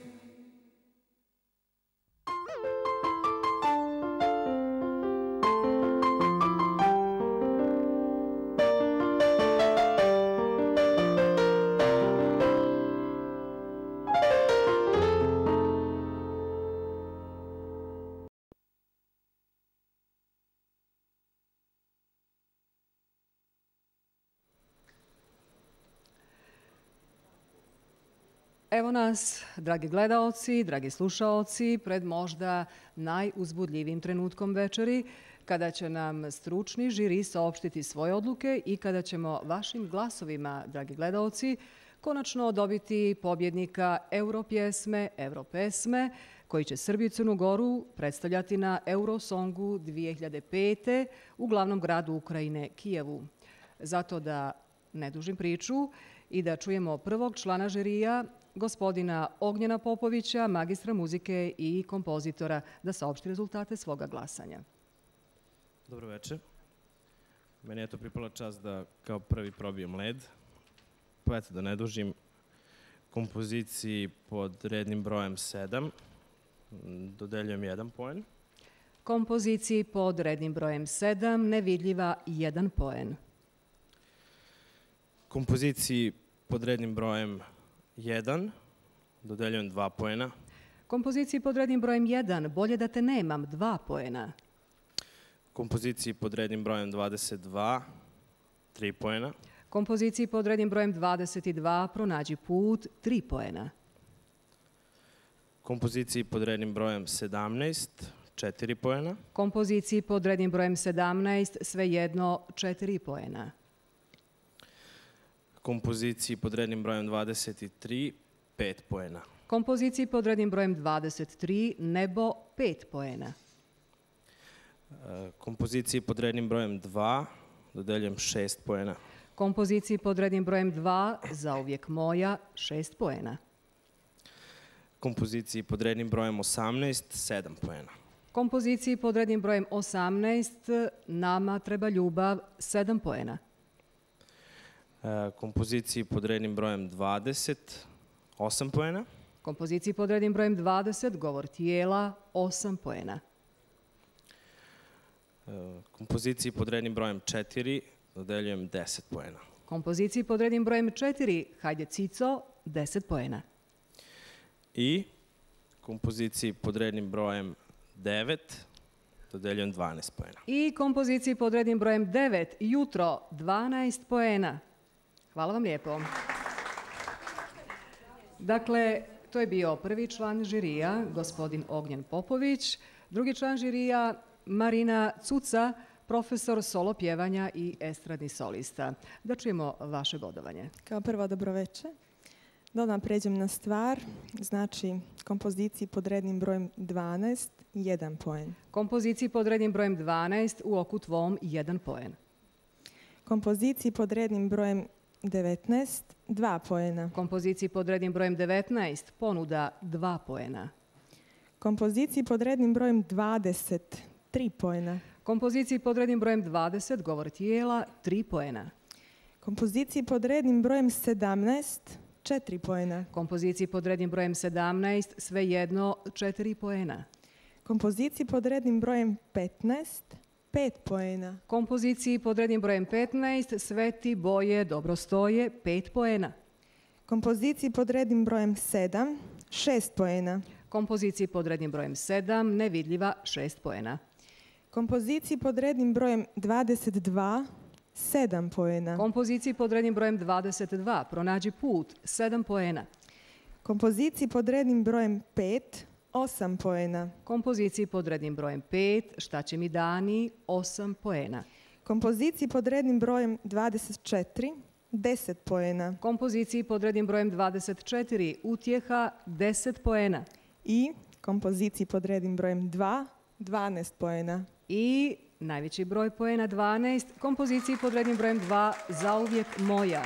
Evo nas, dragi gledaoci, dragi slušaoci, pred možda najuzbudljivijim trenutkom večeri, kada će nam stručni žiri saopštiti svoje odluke i kada ćemo vašim glasovima, dragi gledaoci, konačno dobiti pobjednika Europjesme, Europesme, koji će Srbiju i Crnu Goru predstavljati na Eurosongu dvije hiljade pete u glavnom gradu Ukrajine, Kijevu. Zato da ne dužim priču i da čujemo prvog člana žirija, gospodina Ognjena Popovića, magistra muzike i kompozitora, da saopšti rezultate svoga glasanja. Dobro večer. Meni je to pripala čast da kao prvi probijem led. Pa eto, da ne dužim, kompoziciji pod rednim brojem sedam dodeljujem jedan poen. Kompoziciji pod rednim brojem sedam nevidljiva jedan poen. Kompoziciji pod rednim brojem jedan dodeljujem dva poena. Kompoziciji pod rednim brojem jedan bolje da te nemam, dva poena. Kompoziciji pod rednim brojem dvadeset dva, tri poena. Kompoziciji pod rednim brojem dvadeset dva pronađi put, tri poena. Kompoziciji pod rednim brojem sedamnaest, četiri poena. Kompoziciji pod rednim brojem sedamnaest, svejedno, četiri poena. Kompoziciji pod rednim brojem dvadeset tri, pet poena. Kompoziciji pod rednim brojem dvadeset tri, nebo, pet poena. Kompoziciji pod rednim brojem dva dodeljujem šest poena. Kompoziciji pod rednim brojem dva, zauvijek moja, šest poena. Kompoziciji pod rednim brojem osamnaest, sedam poena. Kompoziciji pod rednim brojem osamnaest Nama treba ljubav, sedam poena. E, kompoziciji pod rednim brojem dvadeset, osam poena. Kompoziciji pod rednim brojem dvadeset Govor tijela, osam poena. E, kompoziciji pod rednim brojem četiri dodeljujem deset poena. Kompoziciji pod rednim brojem četiri Hajde Cico, deset poena. I kompoziciji pod rednim brojem devet dodeljujem dvanaest poena. I kompoziciji pod rednim brojem devet Jutro, dvanaest poena. Hvala vam lijepo. Dakle, to je bio prvi član žirija, gospodin Ognjen Popović. Drugi član žirija, Marina Cuca, profesor solo pjevanja i estradni solista. Da čujemo vaše bodovanje. Kao prvo, dobroveče. Da odmah pređem na stvar, znači kompoziciji pod rednim brojem dvanaest, jedan poen. Kompoziciji pod rednim brojem dvanaest U oku tvom, jedan poen. Kompoziciji pod rednim brojem devetnaest, dva poena. Kompoziciji pod rednim brojem devetnaest Ponuda, dva poena. Kompoziciji pod rednim brojem dvadeset, tri poena. Kompoziciji pod rednim brojem dvadeset Govor tijela, tri poena. Kompoziciji pod rednim brojem sedamnaest, četiri poena. Kompoziciji pod rednim brojem sedamnaest Svejedno, četiri poena. Kompoziciji pod rednim brojem petnaest, pet poena. Kompoziciji pod rednim brojem petnaest Sve ti boje dobro stoje, pet poena. Kompoziciji pod rednim brojem sedam, šest poena. Kompoziciji pod rednim brojem sedam Nevidljiva, šest poena. Kompoziciji pod rednim brojem dvadeset dva, sedam poena. Kompoziciji pod rednim brojem dvadeset dva Pronađi put, sedam poena. Kompoziciji pod rednim brojem pet, osam poena. Kompoziciji pod rednim brojem pet Šta će mi dani, osam poena. Kompoziciji pod rednim brojem dvadeset četiri, deset poena. Kompoziciji pod rednim brojem dvadeset četiri Utjeha, deset poena. I kompoziciji pod rednim brojem dva, dvanaest poena. I najveći broj poena, dvanaest, kompoziciji pod rednim brojem dva Zauvijek moja.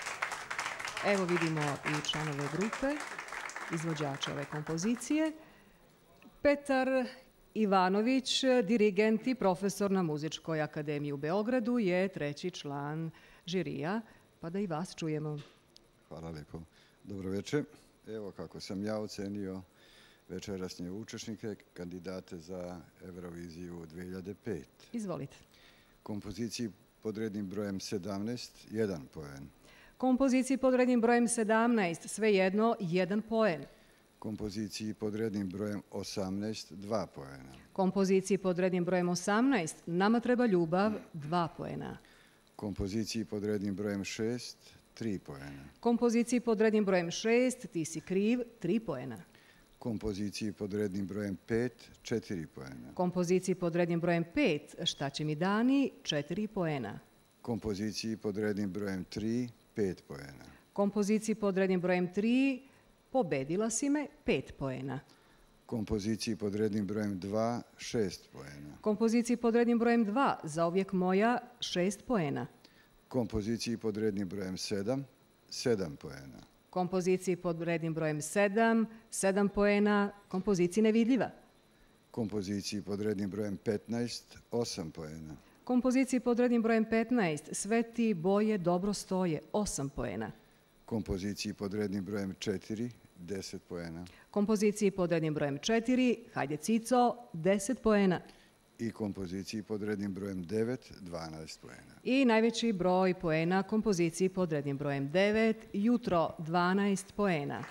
Evo vidimo i članove grupe, izvođača ove kompozicije. Petar Ivanović, dirigent i profesor na Muzičkoj akademiji u Beogradu, je treći član žirija, pa da i vas čujemo. Hvala lijepo. Dobro večer. Evo kako sam ja ocenio večerasnje učesnike, kandidate za Euroviziju dvije hiljade pet. Izvolite. Kompoziciji pod rednim brojem sedamnaest, jedan poen. Kompoziciji pod rednim brojem sedamnaest, svejedno, jedan poen. Kompoziciji pod rednim brojem osamnaest, dva poena. Kompoziciji pod rednim brojem osamnaest, Nama treba ljubav, dva poena. Kompoziciji pod rednim brojem šest, tri poena. Kompoziciji pod rednim brojem šest, Ti si kriv, tri poena. Kompoziciji pod rednim brojem pet, četiri poena. Kompoziciji pod rednim brojem pet, Šta će mi dani, četiri poena. Kompoziciji pod rednim brojem tri, pet poena. Kompoziciji pod rednim brojem tri, Pobedila si me, pet poena. Kompoziciji pod rednim brojem dva, šest poena. Kompoziciji pod rednim brojem dva, Zauvijek moja, šest poena. Kompoziciji pod rednim brojem sedam, sedam poena. Kompoziciji pod rednim brojem sedam, sedam poena. Kompoziciji Nevidljiva. Kompoziciji pod rednim brojem petnaest, osam poena. Kompoziciji pod rednim brojem petnaest, Sve ti boje dobro stoje, osam poena. Kompoziciji pod rednim brojem četiri, deset poena. Kompoziciji pod rednim brojem četiri, Hajde Cico, deset poena. I kompoziciji pod rednim brojem devet, dvanaest poena. I najveći broj poena kompoziciji pod rednim brojem devet, Jutro, dvanaest poena.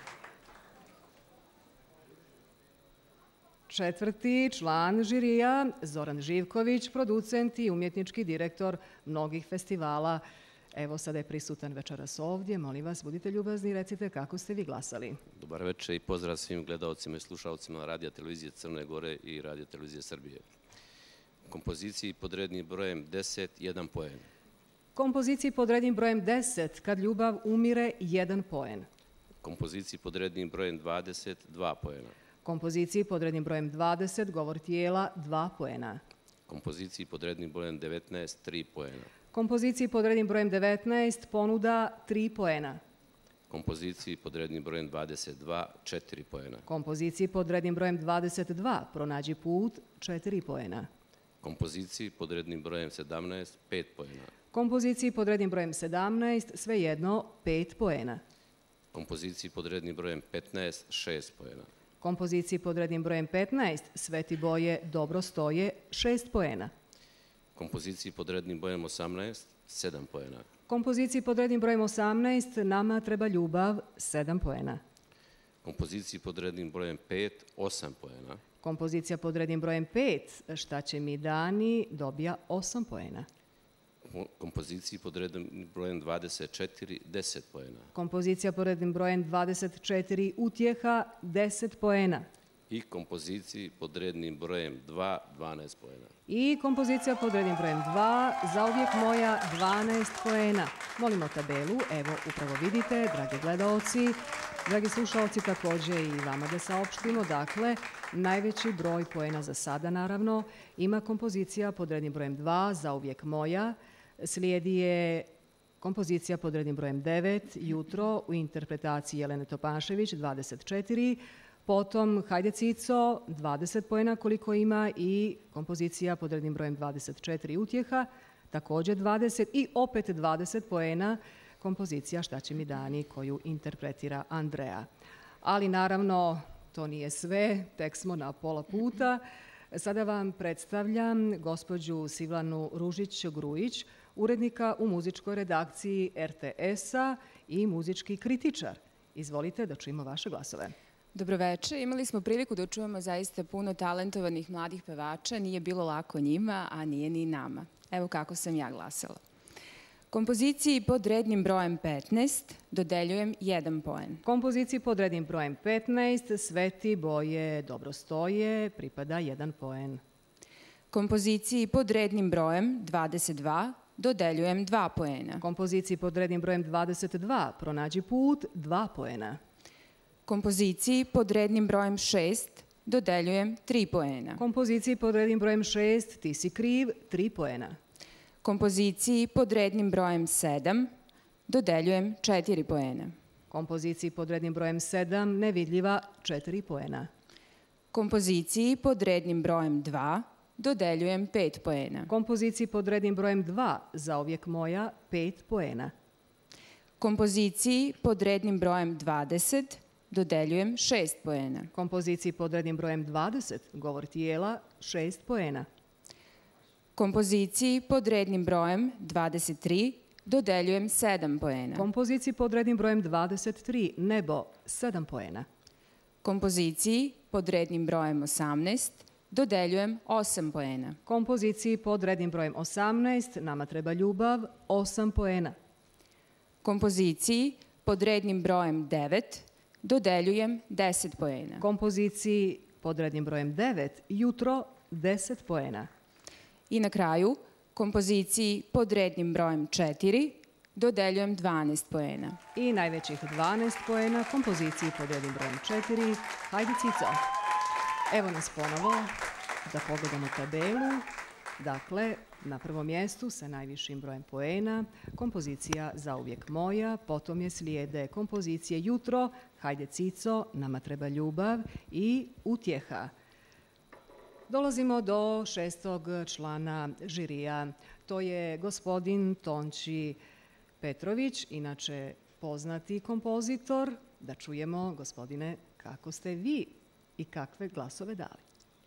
Četvrti član žirija, Zoran Živković, producent i umjetnički direktor mnogih festivala. Evo, sada je prisutan večeras ovdje. Molim vas, budite ljubazni i recite kako ste vi glasali. Dobar večer i pozdrav svim gledalcima i slušalcima Radio televizije Crne Gore i Radio televizije Srbije. Kompoziciji pod rednim brojem deset, jedan poen. Kompoziciji pod rednim brojem deset, Kad ljubav umire, jedan poen. Kompoziciji pod rednim brojem dvadeset, dva poena. Kompoziciji pod rednim brojem dvadeset, Govor tijela, dva poena. Kompoziciji pod rednim brojem devetnaest, tri poena. Kompoziciji pod rednim brojem devetnaest, Ponuda, tri poena. Kompoziciji pod rednim brojem dvadeset dva, četiri poena. Kompoziciji pod rednim brojem dvadeset dva, pronađi put, četiri poena. Kompoziciji pod rednim brojem sedamnaest, pet poena. Kompoziciji pod rednim brojem sedamnaest, svejedno, pet poena. Kompoziciji pod rednim brojem petnaest, šest poena. Kompoziciji pod rednim brojem petnaest, Sveti boje, dobro stoje, šest poena. Kompoziciji pod rednim brojem osamnaest, sedam poena. Kompoziciji pod rednim brojem osamnaest, nama treba ljubav, sedam poena. Kompoziciji pod rednim brojem pet, osam poena. Kompozicija pod rednim brojem pet, šta će mi dani, dobija osam poena. Kompoziciji pod rednim brojem dvadeset četiri, deset poena. Kompozicija pod rednim brojem dvadeset četiri, utjeha, deset poena. I kompoziciji pod rednim brojem dva, dvanaest poena. I kompozicija pod rednim brojem dva, zauvijek moja, dvanaest poena. Molimo tabelu, evo upravo vidite, dragi gledaoci, dragi slušalci, također i vama da saopštimo. Dakle, najveći broj poena za sada, naravno, ima kompozicija pod rednim brojem dva, zauvijek moja. Slijedi je kompozicija pod rednim brojem devet, jutro, u interpretaciji Jelene Topašević, dvadeset četiri. Potom Hajde Cico, dvadeset poena koliko ima i kompozicija pod rednim brojem dvadeset četiri, utjeha, također dvadeset i opet dvadeset poena kompozicija Šta će mi dani koju interpretira Andrea. Ali naravno to nije sve, tek smo na pola puta. Sada vam predstavljam gospođu Sivlanu Ružić-Grujić, urednika u muzičkoj redakciji er te es-a i muzički kritičar. Izvolite da čujemo vaše glasove. Dobroveče, imali smo priliku da čujemo zaista puno talentovanih mladih pevača, nije bilo lako njima, a nije ni nama. Evo kako sam ja glasala. Kompoziciji pod rednim brojem petnaest dodeljujem jedan poen. Kompoziciji pod rednim brojem petnaest, Sveti boje, dobro stoje, pripada jedan poen. Kompoziciji pod rednim brojem dvadeset dva dodeljujem dva poena. Kompoziciji pod rednim brojem dvadeset dva, pronađi put, dva poena. Kompoziciji pod rednim brojem šest dodeljujem tri poena. Kompoziciji pod rednim brojem šest, ti si kriv, tri poena. Kompoziciji pod rednim brojem sedam dodeljujem četiri poena. Kompoziciji pod rednim brojem sedam, nevidljiva, četiri poena. Kompoziciji pod rednim brojem dva dodeljujem pet poena. Kompoziciji pod rednim brojem dva, zauvijek moja, pet poena. Kompoziciji pod rednim brojem dvadeset dodeljujem šest poena. Kompoziciji pod rednim brojem dvadeset, govor tijela, šest poena. Kompoziciji pod rednim brojem dvadeset tri dodeljujem sedam poena. Kompoziciji pod rednim brojem dvadeset tri, nebo, sedam poena. Kompoziciji pod rednim brojem osamnaest dodeljujem osam poena. Kompoziciji pod rednim brojem osamnaest, nama treba ljubav, osam poena. Kompoziciji pod rednim brojem devet dodeljujem deset poena. Kompoziciji pod rednim brojem devet, jutro, deset poena. I na kraju, kompoziciji pod rednim brojem četiri dodeljujem dvanaest poena. I najvećih dvanaest poena kompoziciji pod rednim brojem četiri, Hajde Cico. Evo nas ponovo da pogledamo tabelu. Dakle, na prvom mjestu sa najvišim brojem poena, kompozicija Zauvijek moja, potom je slijede kompozicije Jutro, Hajde Cico, Nama treba ljubav i Utjeha. Dolazimo do šestog člana žirija. To je gospodin Tonči Petrović, inače poznati kompozitor. Da čujemo, gospodine, kako ste vi i kakve glasove dali.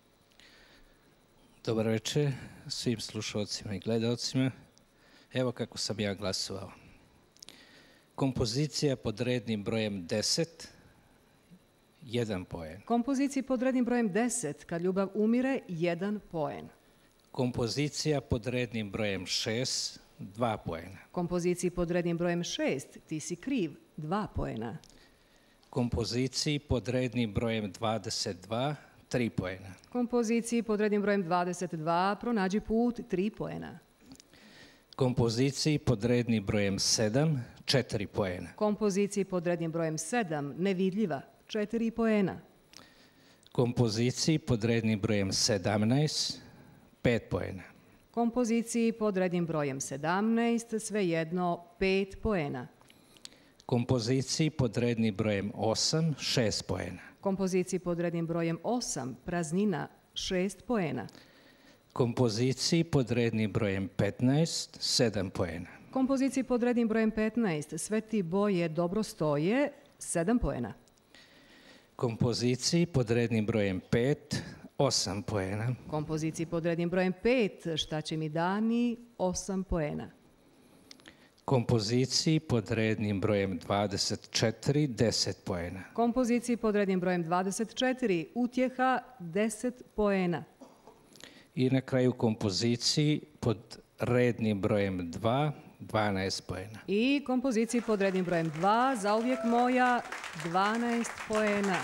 Dobar večer svim slušalcima i gledalcima. Evo kako sam ja glasovao. Kompozicija pod rednim brojem deset, jedan poen. Kompoziciji pod rednim brojem deset, Kad ljubav umire, jedan poen. Kompozicija pod rednim brojem šest, dva poena. Kompoziciji pod rednim brojem šest, Ti si kriv, dva poena. Kompoziciji pod rednim brojem dvadeset dva, tri poena. Kompoziciji pod rednim brojem dvadeset dva, Pronađi put, tri poena. Kompoziciji pod rednim brojem sedam, četiri poena. Kompoziciji pod rednim brojem sedam, Nevidljiva, četiri poena. Kompoziciji pod rednim brojem sedamnaest, pet poena. Kompoziciji pod rednim brojem sedamnaest, svejedno pet poena. Kompoziciji pod rednim brojem osam, šest poena. Kompoziciji pod rednim brojem osam, Praznina, šest poena. Kompoziciji pod rednim brojem petnaest, sedam poena. Kompoziciji pod rednim brojem petnaest, Sveti boje dobro stoje, sedam poena. Kompoziciji pod rednim brojem pet, osam poena. Kompoziciji pod rednim brojem pet, Šta će mi dani, osam poena. Kompoziciji pod rednim brojem dvadeset četiri, deset poena. Kompoziciji pod rednim brojem dvadeset četiri, Utjeha, deset poena. I na kraju kompoziciji pod rednim brojem dva, dvanaest poena. I kompoziciji pod rednim brojem dva, Zauvijek moja, dvanaest poena.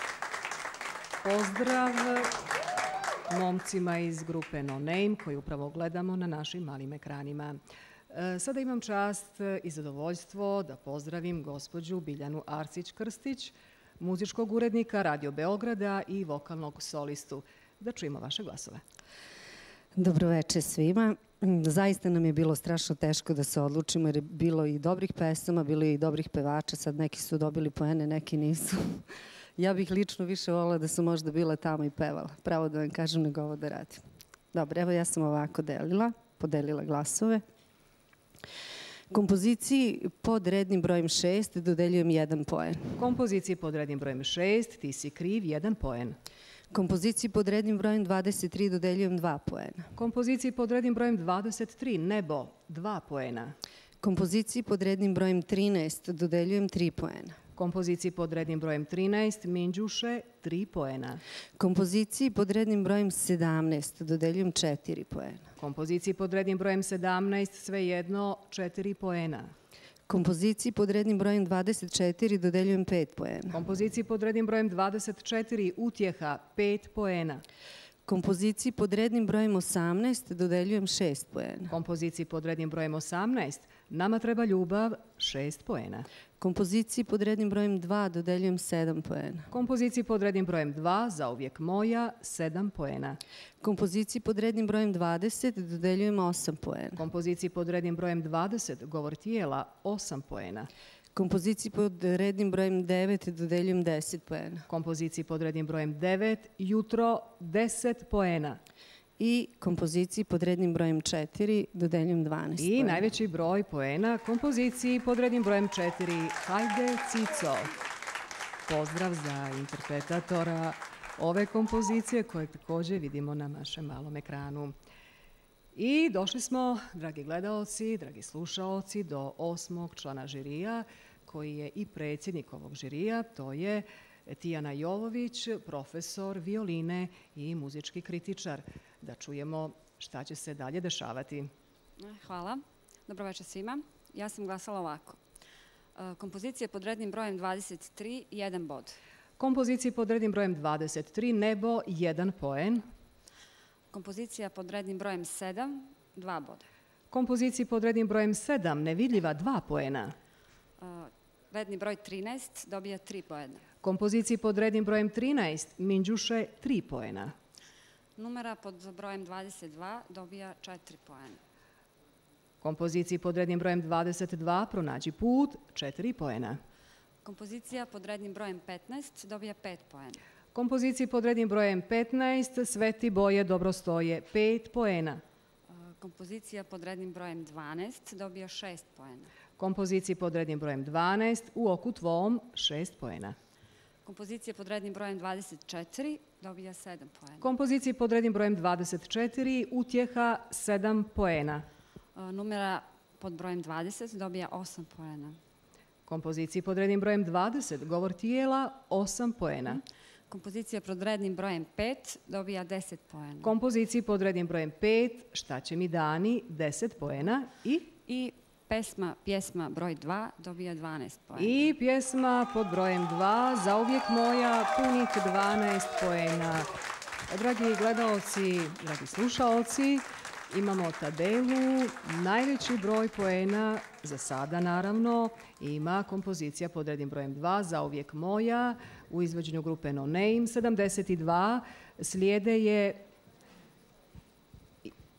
Pozdrav momcima iz grupe No Name koji upravo gledamo na našim malim ekranima. Sada imam čast i zadovoljstvo da pozdravim gospođu Biljanu Arsić-Krstić, muzičkog urednika Radio Beograda i vokalnog solistu. Da čujemo vaše glasove. Dobroveče svima. Zaista nam je bilo strašno teško da se odlučimo jer je bilo i dobrih pesama, bilo i dobrih pevača. Sad neki su dobili poene, neki nisu. Ja bih lično više volila da sam možda bila tamo i pevala. Pravo da vam kažem, nego ovo da radim. Dobro, evo ja sam ovako delila, podelila glasove. Kompoziciji pod rednim brojem šest dodeljujem jedan poen. Kompoziciji pod rednim brojem šest, Ti si kriv, jedan poen. Kompoziciji pod rednim brojem dvadeset tri dodeljujem dva poena. Kompoziciji pod rednim brojem dvadeset tri, Nebo, dva poena. Kompoziciji pod rednim brojem trinaest dodeljujem tri poena. Kompoziciji pod rednim brojem trinaest, Minđuše, tri poena. Kompoziciji pod rednim brojem sedamnaest dodeljujem četiri poena. Kompoziciji pod rednim brojem sedamnaest, svejedno, četiri poena. Kompoziciji pod rednim brojem dvadeset četiri dodeljujem pet poena. Kompoziciji pod rednim brojem dvadeset četiri, Utjeha, pet poena. Kompoziciji pod rednim brojem osamnaest dodeljujem šest poena. Kompoziciji pod rednim brojem osamnaest, Nama treba ljubav, šest poena. Kompoziciji pod rednim brojem dva dodeljujem sedam poena. Kompoziciji pod rednim brojem dva, Zauvijek moja, sedam poena. Kompoziciji pod rednim brojem dvadeset dodeljujem osam poena. Kompoziciji pod rednim brojem dvadeset, Govor tijela, osam poena. Kompoziciji pod rednim brojem devet dodeljujem deset poena. Kompoziciji pod rednim brojem devet, Jutro, deset poena. I kompoziciji pod rednim brojem četiri dodeljujem dvanaest poena. I najveći broj poena kompoziciji pod rednim brojem četiri, Hajde Cico. Pozdrav za interpretatora ove kompozicije koje također vidimo na našem malom ekranu. I došli smo, dragi gledaoci, dragi slušaoci, do osmog člana žirija koji je i predsjednik ovog žirija, to je Tijana Jovović, profesor violine i muzički kritičar. Da čujemo šta će se dalje dešavati. Hvala. Dobroveče svima. Ja sam glasala ovako. Kompozicije pod rednim brojem dvadeset tri, jedan bod. Kompoziciji pod rednim brojem dvadeset tri, Nebo, jedan poen. Kompozicija pod rednim brojem sedam, dva boda. Kompoziciji pod rednim brojem sedam, Nevidljiva, dva poena. Redni broj trinaest dobija tri poena. Kompoziciji pod rednim brojem trinaest, Minđuše, tri poena. Numera pod brojem dvadeset dva dobija četiri poena. Kompoziciji pod rednim brojem dvadeset dva, Pronađi put, četiri poena. Kompozicija pod rednim brojem petnaest dobija pet poena. Kompoziciji pod rednim brojem petnaest, Sveti boje dobro stoje, pet poena. Kompozicija pod rednim brojem dvanaest dobija šest poena. Kompoziciji pod rednim brojem dvanaest, U oku tvom, šest poena. Kompozicija pod rednim brojem dvadeset četiri dobija sedam poena. Kompoziciji pod rednim brojem dvadeset četiri, Utjeha, sedam poena. Numera pod brojem dvadeset dobija osam poena. Kompoziciji pod rednim brojem dvadeset, Govor tijela, osam poena. Kompozicija pod rednim brojem pet dobija deset poena. Kompoziciji pod rednim brojem pet, Šta će mi dani, deset poena. I? I pesma, pjesma broj dva dobija dvanaest poena. I pjesma pod brojem dva, Zauvijek moja, punih dvanaest poena. Dragi gledaoci, dragi slušaoci, imamo tabelu, najveći broj poena, za sada naravno, ima kompozicija pod rednim brojem dva, Zauvijek moja, u izvođenju grupe No Name, sedamdeset dva, slijede je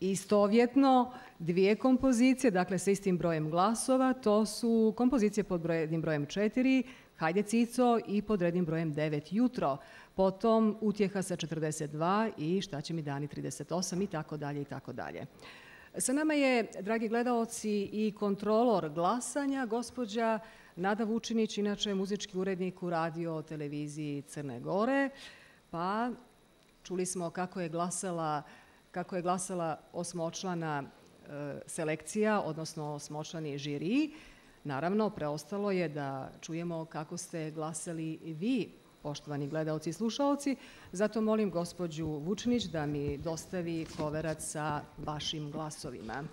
istovjetno dvije kompozicije, dakle sa istim brojem glasova. To su kompozicije pod rednim brojem četiri, Hajde Cico, i pod rednim brojem devet, Jutro. Potom Utjeha sa četrdeset dva i Šta će mi dani trideset osam i tako dalje i tako dalje. Sa nama je, dragi gledaoci, i kontrolor glasanja, gospođa Nada Vučinić, inače muzički urednik u radio televiziji Crne Gore. Pa čuli smo kako je glasala, kako je glasala osmočlana e, selekcija, odnosno osmočlani žiri. Naravno, preostalo je da čujemo kako ste glasali vi, poštovani gledaoci i slušaoci. Zato molim gospođu Vučinić da mi dostavi koverac sa vašim glasovima.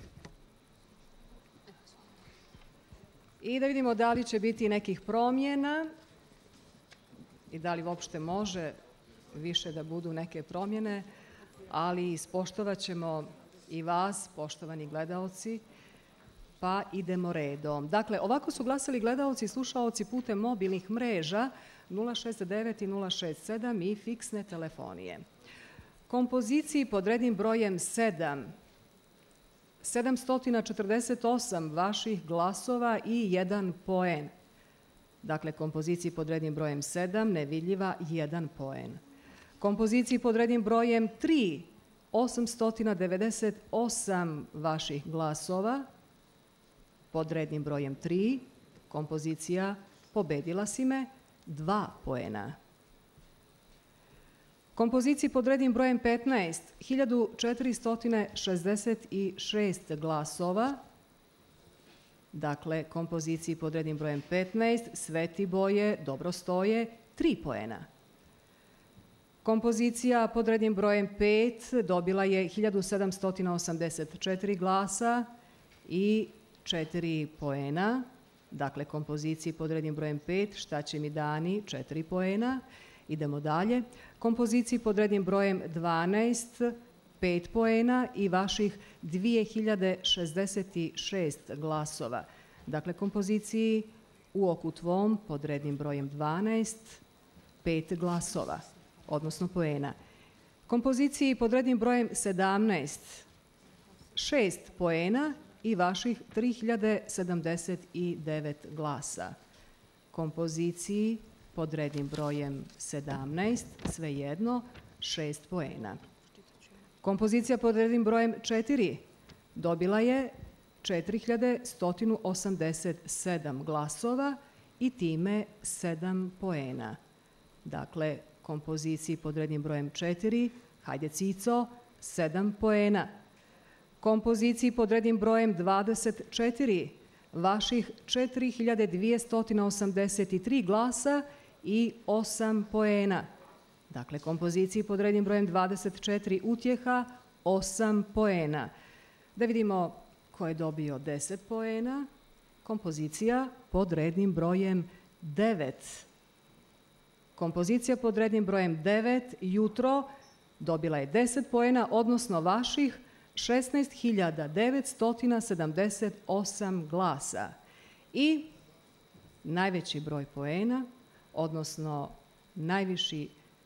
I da vidimo da li će biti nekih promjena i da li uopšte može više da budu neke promjene, ali ispoštovat ćemo i vas, poštovani gledaoci, pa idemo redom. Dakle, ovako su glasali gledaoci i slušaoci putem mobilnih mreža nula šest devet i nula šest sedam i fiksne telefonije. Kompoziciji pod rednim brojem sedam, sedamsto četrdeset osam vaših glasova i jedan poen. Dakle, kompoziciji pod rednim brojem sedam, nevidljiva, jedan poen. Kompoziciji pod rednim brojem tri, osamsto devedeset osam vaših glasova, pod rednim brojem tri, kompozicija Pobedila si me, dva poena. Kompoziciji pod rednim brojem petnaest, hiljadu četiristo šezdeset šest glasova, dakle, kompoziciji pod rednim brojem petnaest, Sveti boje, dobro stoje, tri poena. Kompozicija pod rednim brojem pet dobila je hiljadu sedamsto osamdeset četiri glasa i četiri poena. Dakle, kompoziciji pod rednim brojem pet, Šta će mi dani, četiri poena. Idemo dalje. Kompoziciji pod rednim brojem dvanaest, pet poena i vaših dvije hiljade šezdeset šest glasova. Dakle, kompoziciji U oku tvom pod rednim brojem dvanaest, pet glasova, odnosno poena. Kompoziciji pod rednim brojem sedamnaest, šest poena i vaših tri hiljade sedamdeset devet glasa. Kompoziciji pod rednim brojem sedamnaest, svejedno, šest poena. Kompozicija pod rednim brojem četiri dobila je četiri hiljade sto osamdeset sedam glasova i time sedam poena. Dakle, kompoziciji pod rednim brojem četiri, Hajde Cico, sedam poena. Kompoziciji pod rednim brojem dvadeset četiri, vaših četiri hiljade dvjesto osamdeset tri glasa i osam poena. Dakle, kompoziciji pod rednim brojem dvadeset četiri, Utjeha, osam poena. Da vidimo ko je dobio deset poena. Kompozicija pod rednim brojem devet. Kompozicija pod rednim brojem devet, Jutro, dobila je deset poena, odnosno vaših šesnaest hiljada devetsto sedamdeset osam glasa. I najveći broj poena, odnosno najviši,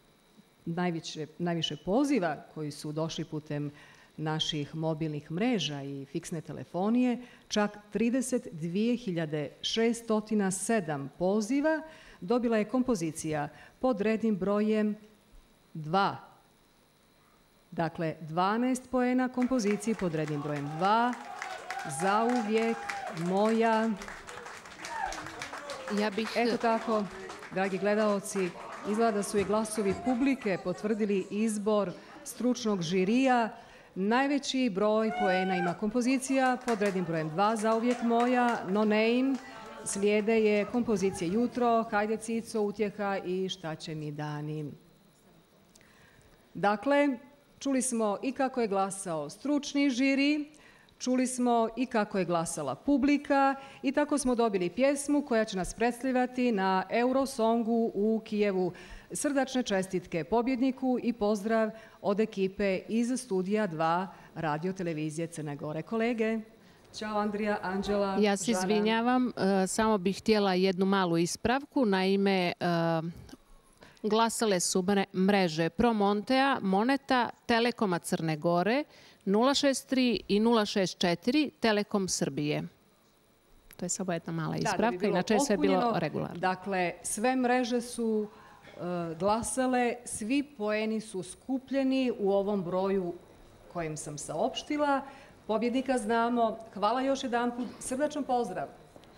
najviše, najviše poziva koji su došli putem naših mobilnih mreža i fiksne telefonije, čak trideset dvije hiljade šesto sedam poziva, dobila je kompozicija pod rednim brojem dva. Dakle, dvanaest poena kompoziciji pod rednim brojem dva, Zauvijek moja. Ja bih... Eto tako, dragi gledaoci, izgleda da su i glasovi publike potvrdili izbor stručnog žirija. Najveći broj poena ima kompozicija pod rednim brojem dva, Zauvijek moja, No Name. Slijede je kompozicije Jutro, Hajde Cico, Utjeha i Šta će mi dani. Dakle, čuli smo i kako je glasao stručni žiri, čuli smo i kako je glasala publika i tako smo dobili pjesmu koja će nas predstavljati na Eurosongu u Kijevu. Srdačne čestitke pobjedniku i pozdrav od ekipe iz studija dva radio televizije Crne Gore. Kolege, ćao Andrija, Anđela, Ja se Žana. izvinjavam, e, samo bih htjela jednu malu ispravku. Naime, e, glasale su mre- mreže Promontea, Moneta, Telekoma Crne Gore, nula šest tri i nula šest četiri Telekom Srbije. To je samo jedna mala ispravka, inače je sve bilo regularno. Dakle, sve mreže su glasale, svi poeni su skupljeni u ovom broju kojim sam saopštila. Pobjednika znamo. Hvala još jedan put. Srdačan pozdrav.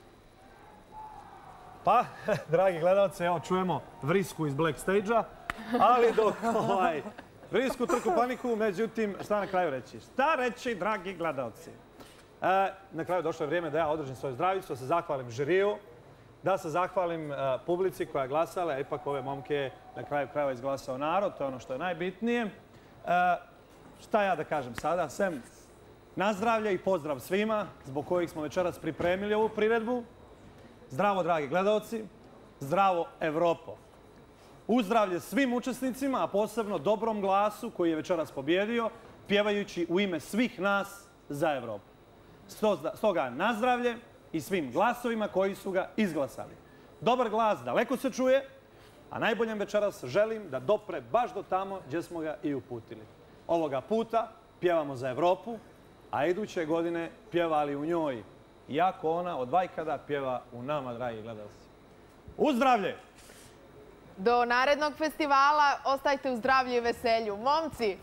Pa, dragi gledalci, evo čujemo vrisku iz Black Stage-a, ali dok ovaj, vrisku, trku, paniku, međutim, šta na kraju reći? Šta reći, dragi gledalci? E, na kraju došlo je vrijeme da ja održim svoju zdravicu, da se zahvalim žiriju, da se zahvalim uh, publici koja je glasala, a ipak ove momke na kraju krajeva izglasao narod, to je ono što je najbitnije. Uh, šta ja da kažem sada? Sem nazdravlje i pozdrav svima, zbog kojih smo večeras pripremili ovu priredbu. Zdravo, dragi gledalci, zdravo Evropo. Uzdravlje svim učesnicima, a posebno dobrom glasu koji je večeras pobjedio, pjevajući u ime svih nas za Evropu. Stoga nazdravlje i svim glasovima koji su ga izglasali. Dobar glas daleko se čuje, a najboljem večeras želim da dopre baš do tamo gdje smo ga i uputili. Ovoga puta pjevamo za Evropu, a iduće godine pjevali u njoj, iako ona od vajkada pjeva u nama, dragi gledalci. Uzdravlje! Do narednog festivala ostajte u zdravlju i veselju. Momci!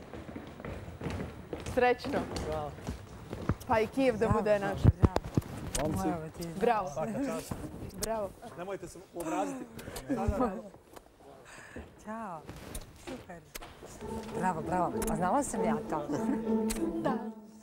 Srećno! Pa i Kijev da bude naš. Momci. Bravo. Svaka čast. Bravo. Nemojte se obraziti. Ćao. Super. Bravo, bravo. A znala sam ja to. Da.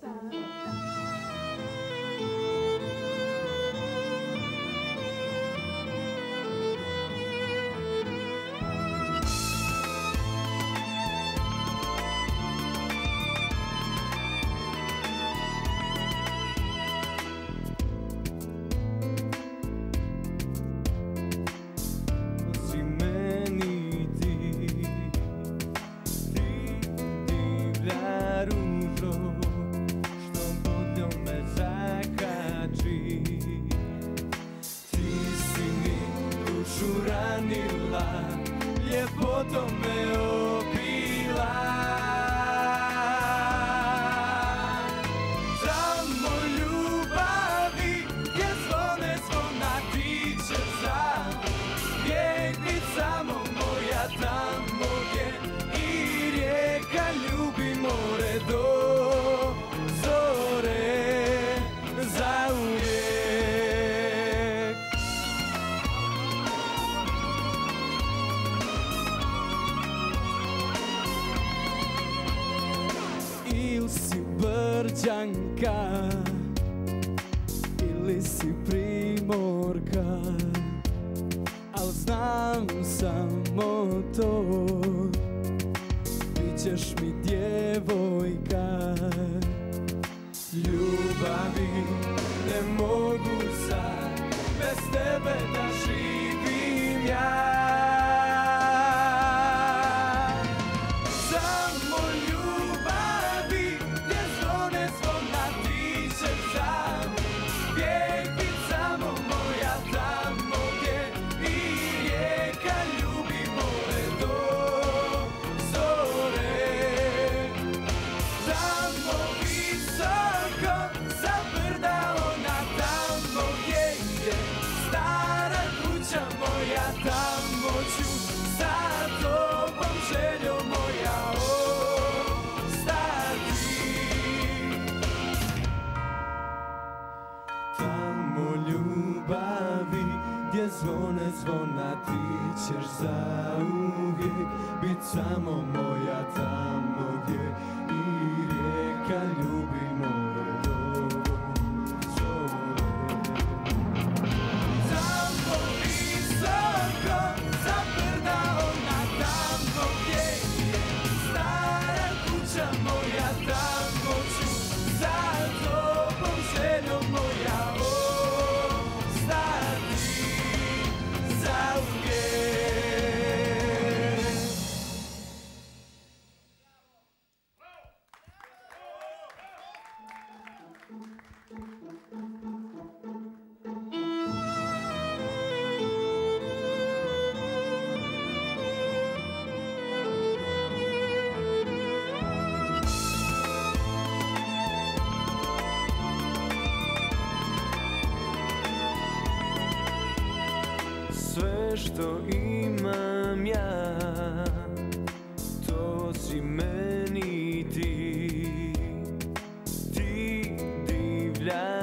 Ili si primorka, al znam samo to, bićeš mi djevojka. Ljubavi ne mogu sad bez tebe da živim ja. Zvone zvona, ti ćeš zauvijek bit samo moja tamo gdje i rijeka ljubi more do zore. Tamo visoko zabrda ona, tamo gdje je stara kuća moja, tamo ću za tobom željom moja što imam ja, to si meni ti, ti divlja